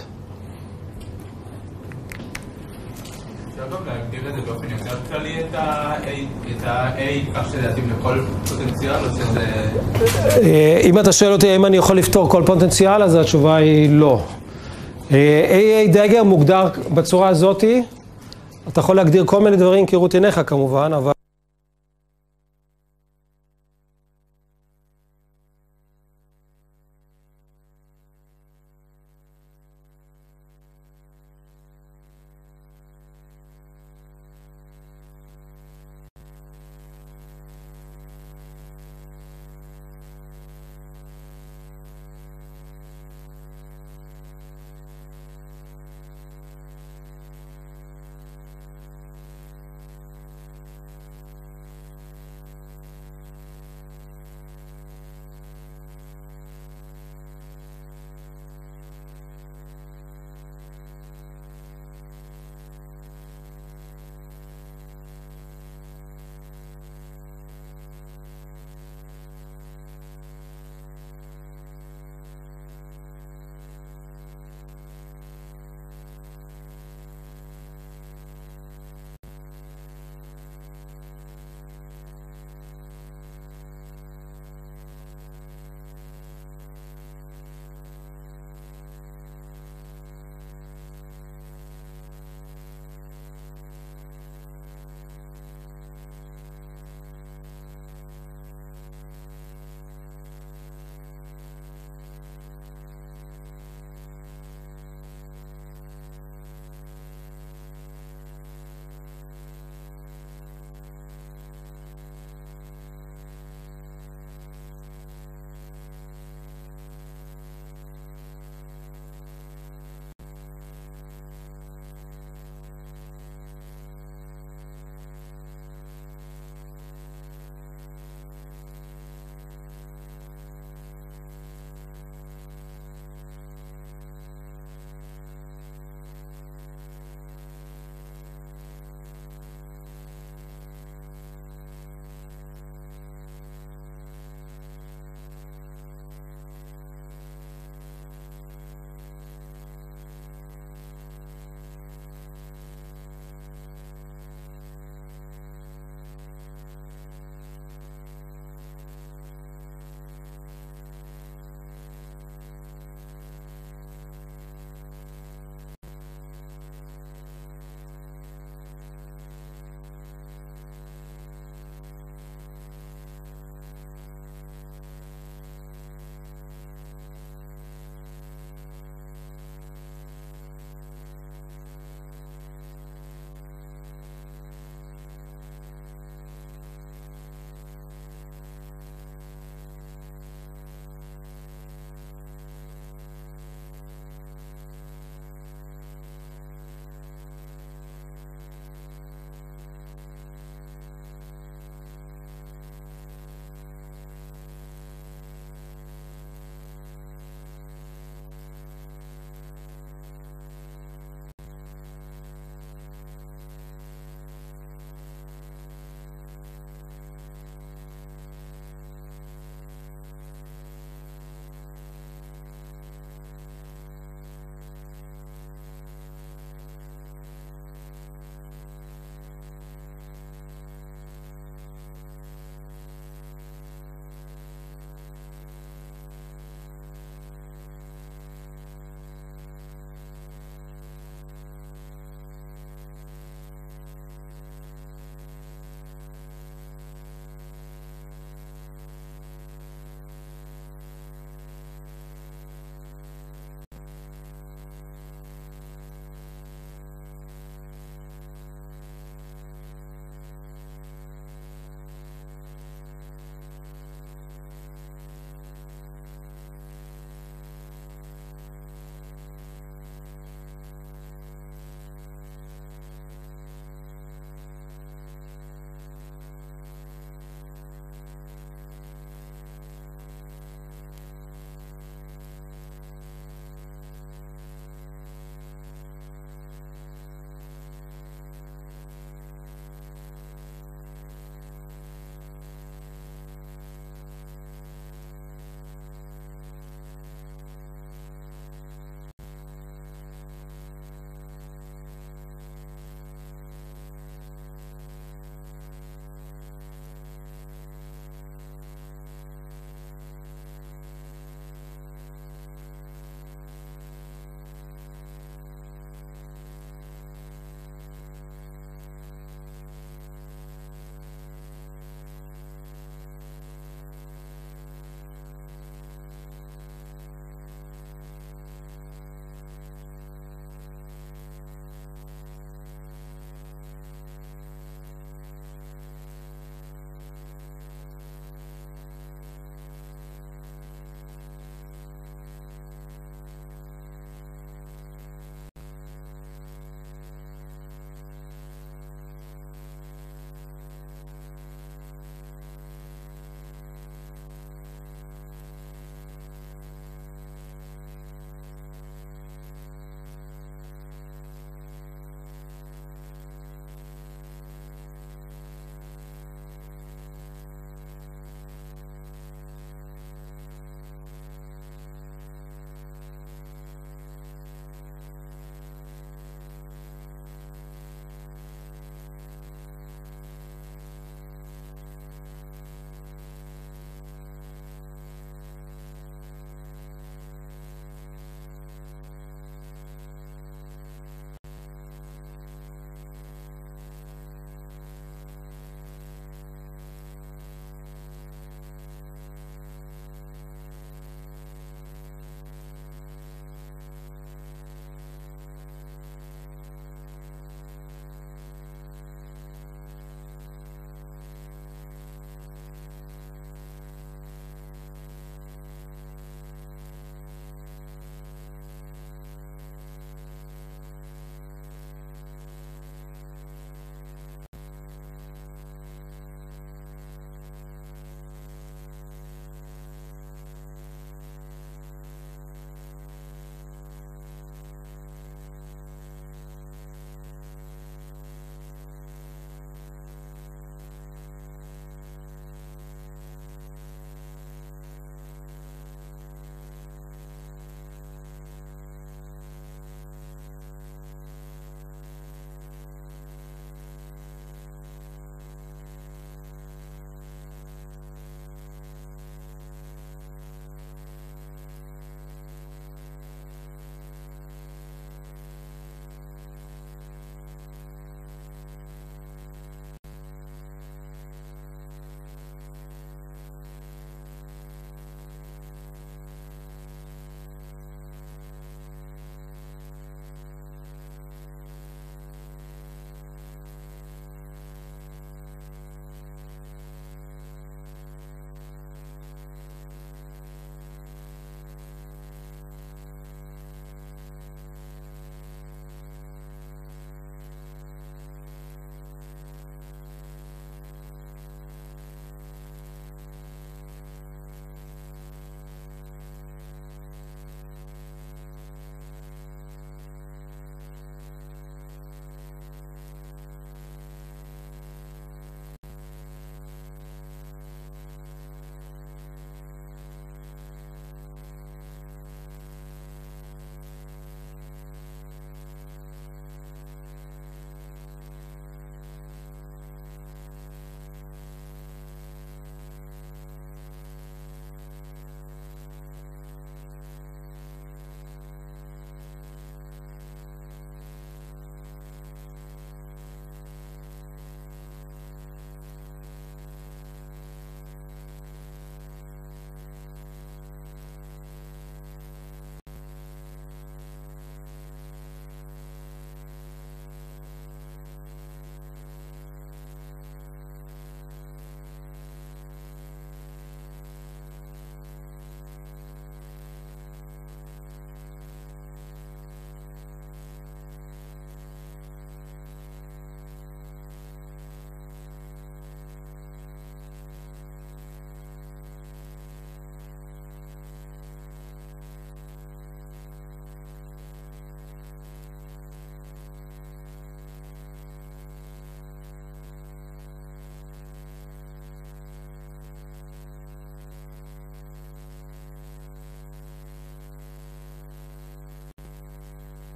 Speaker 7: אפשר גם להגדיר את זה באופן יותר כללי את ה-A, כך שזה יתאים לכל פוטנציאל, או שזה...
Speaker 1: אם אתה שואל אותי האם אני יכול לפתור כל פוטנציאל, אז התשובה היא לא. איי איי דגר מוגדר בצורה הזאת, אתה יכול להגדיר כל מיני דברים כראות עיניך כמובן, אבל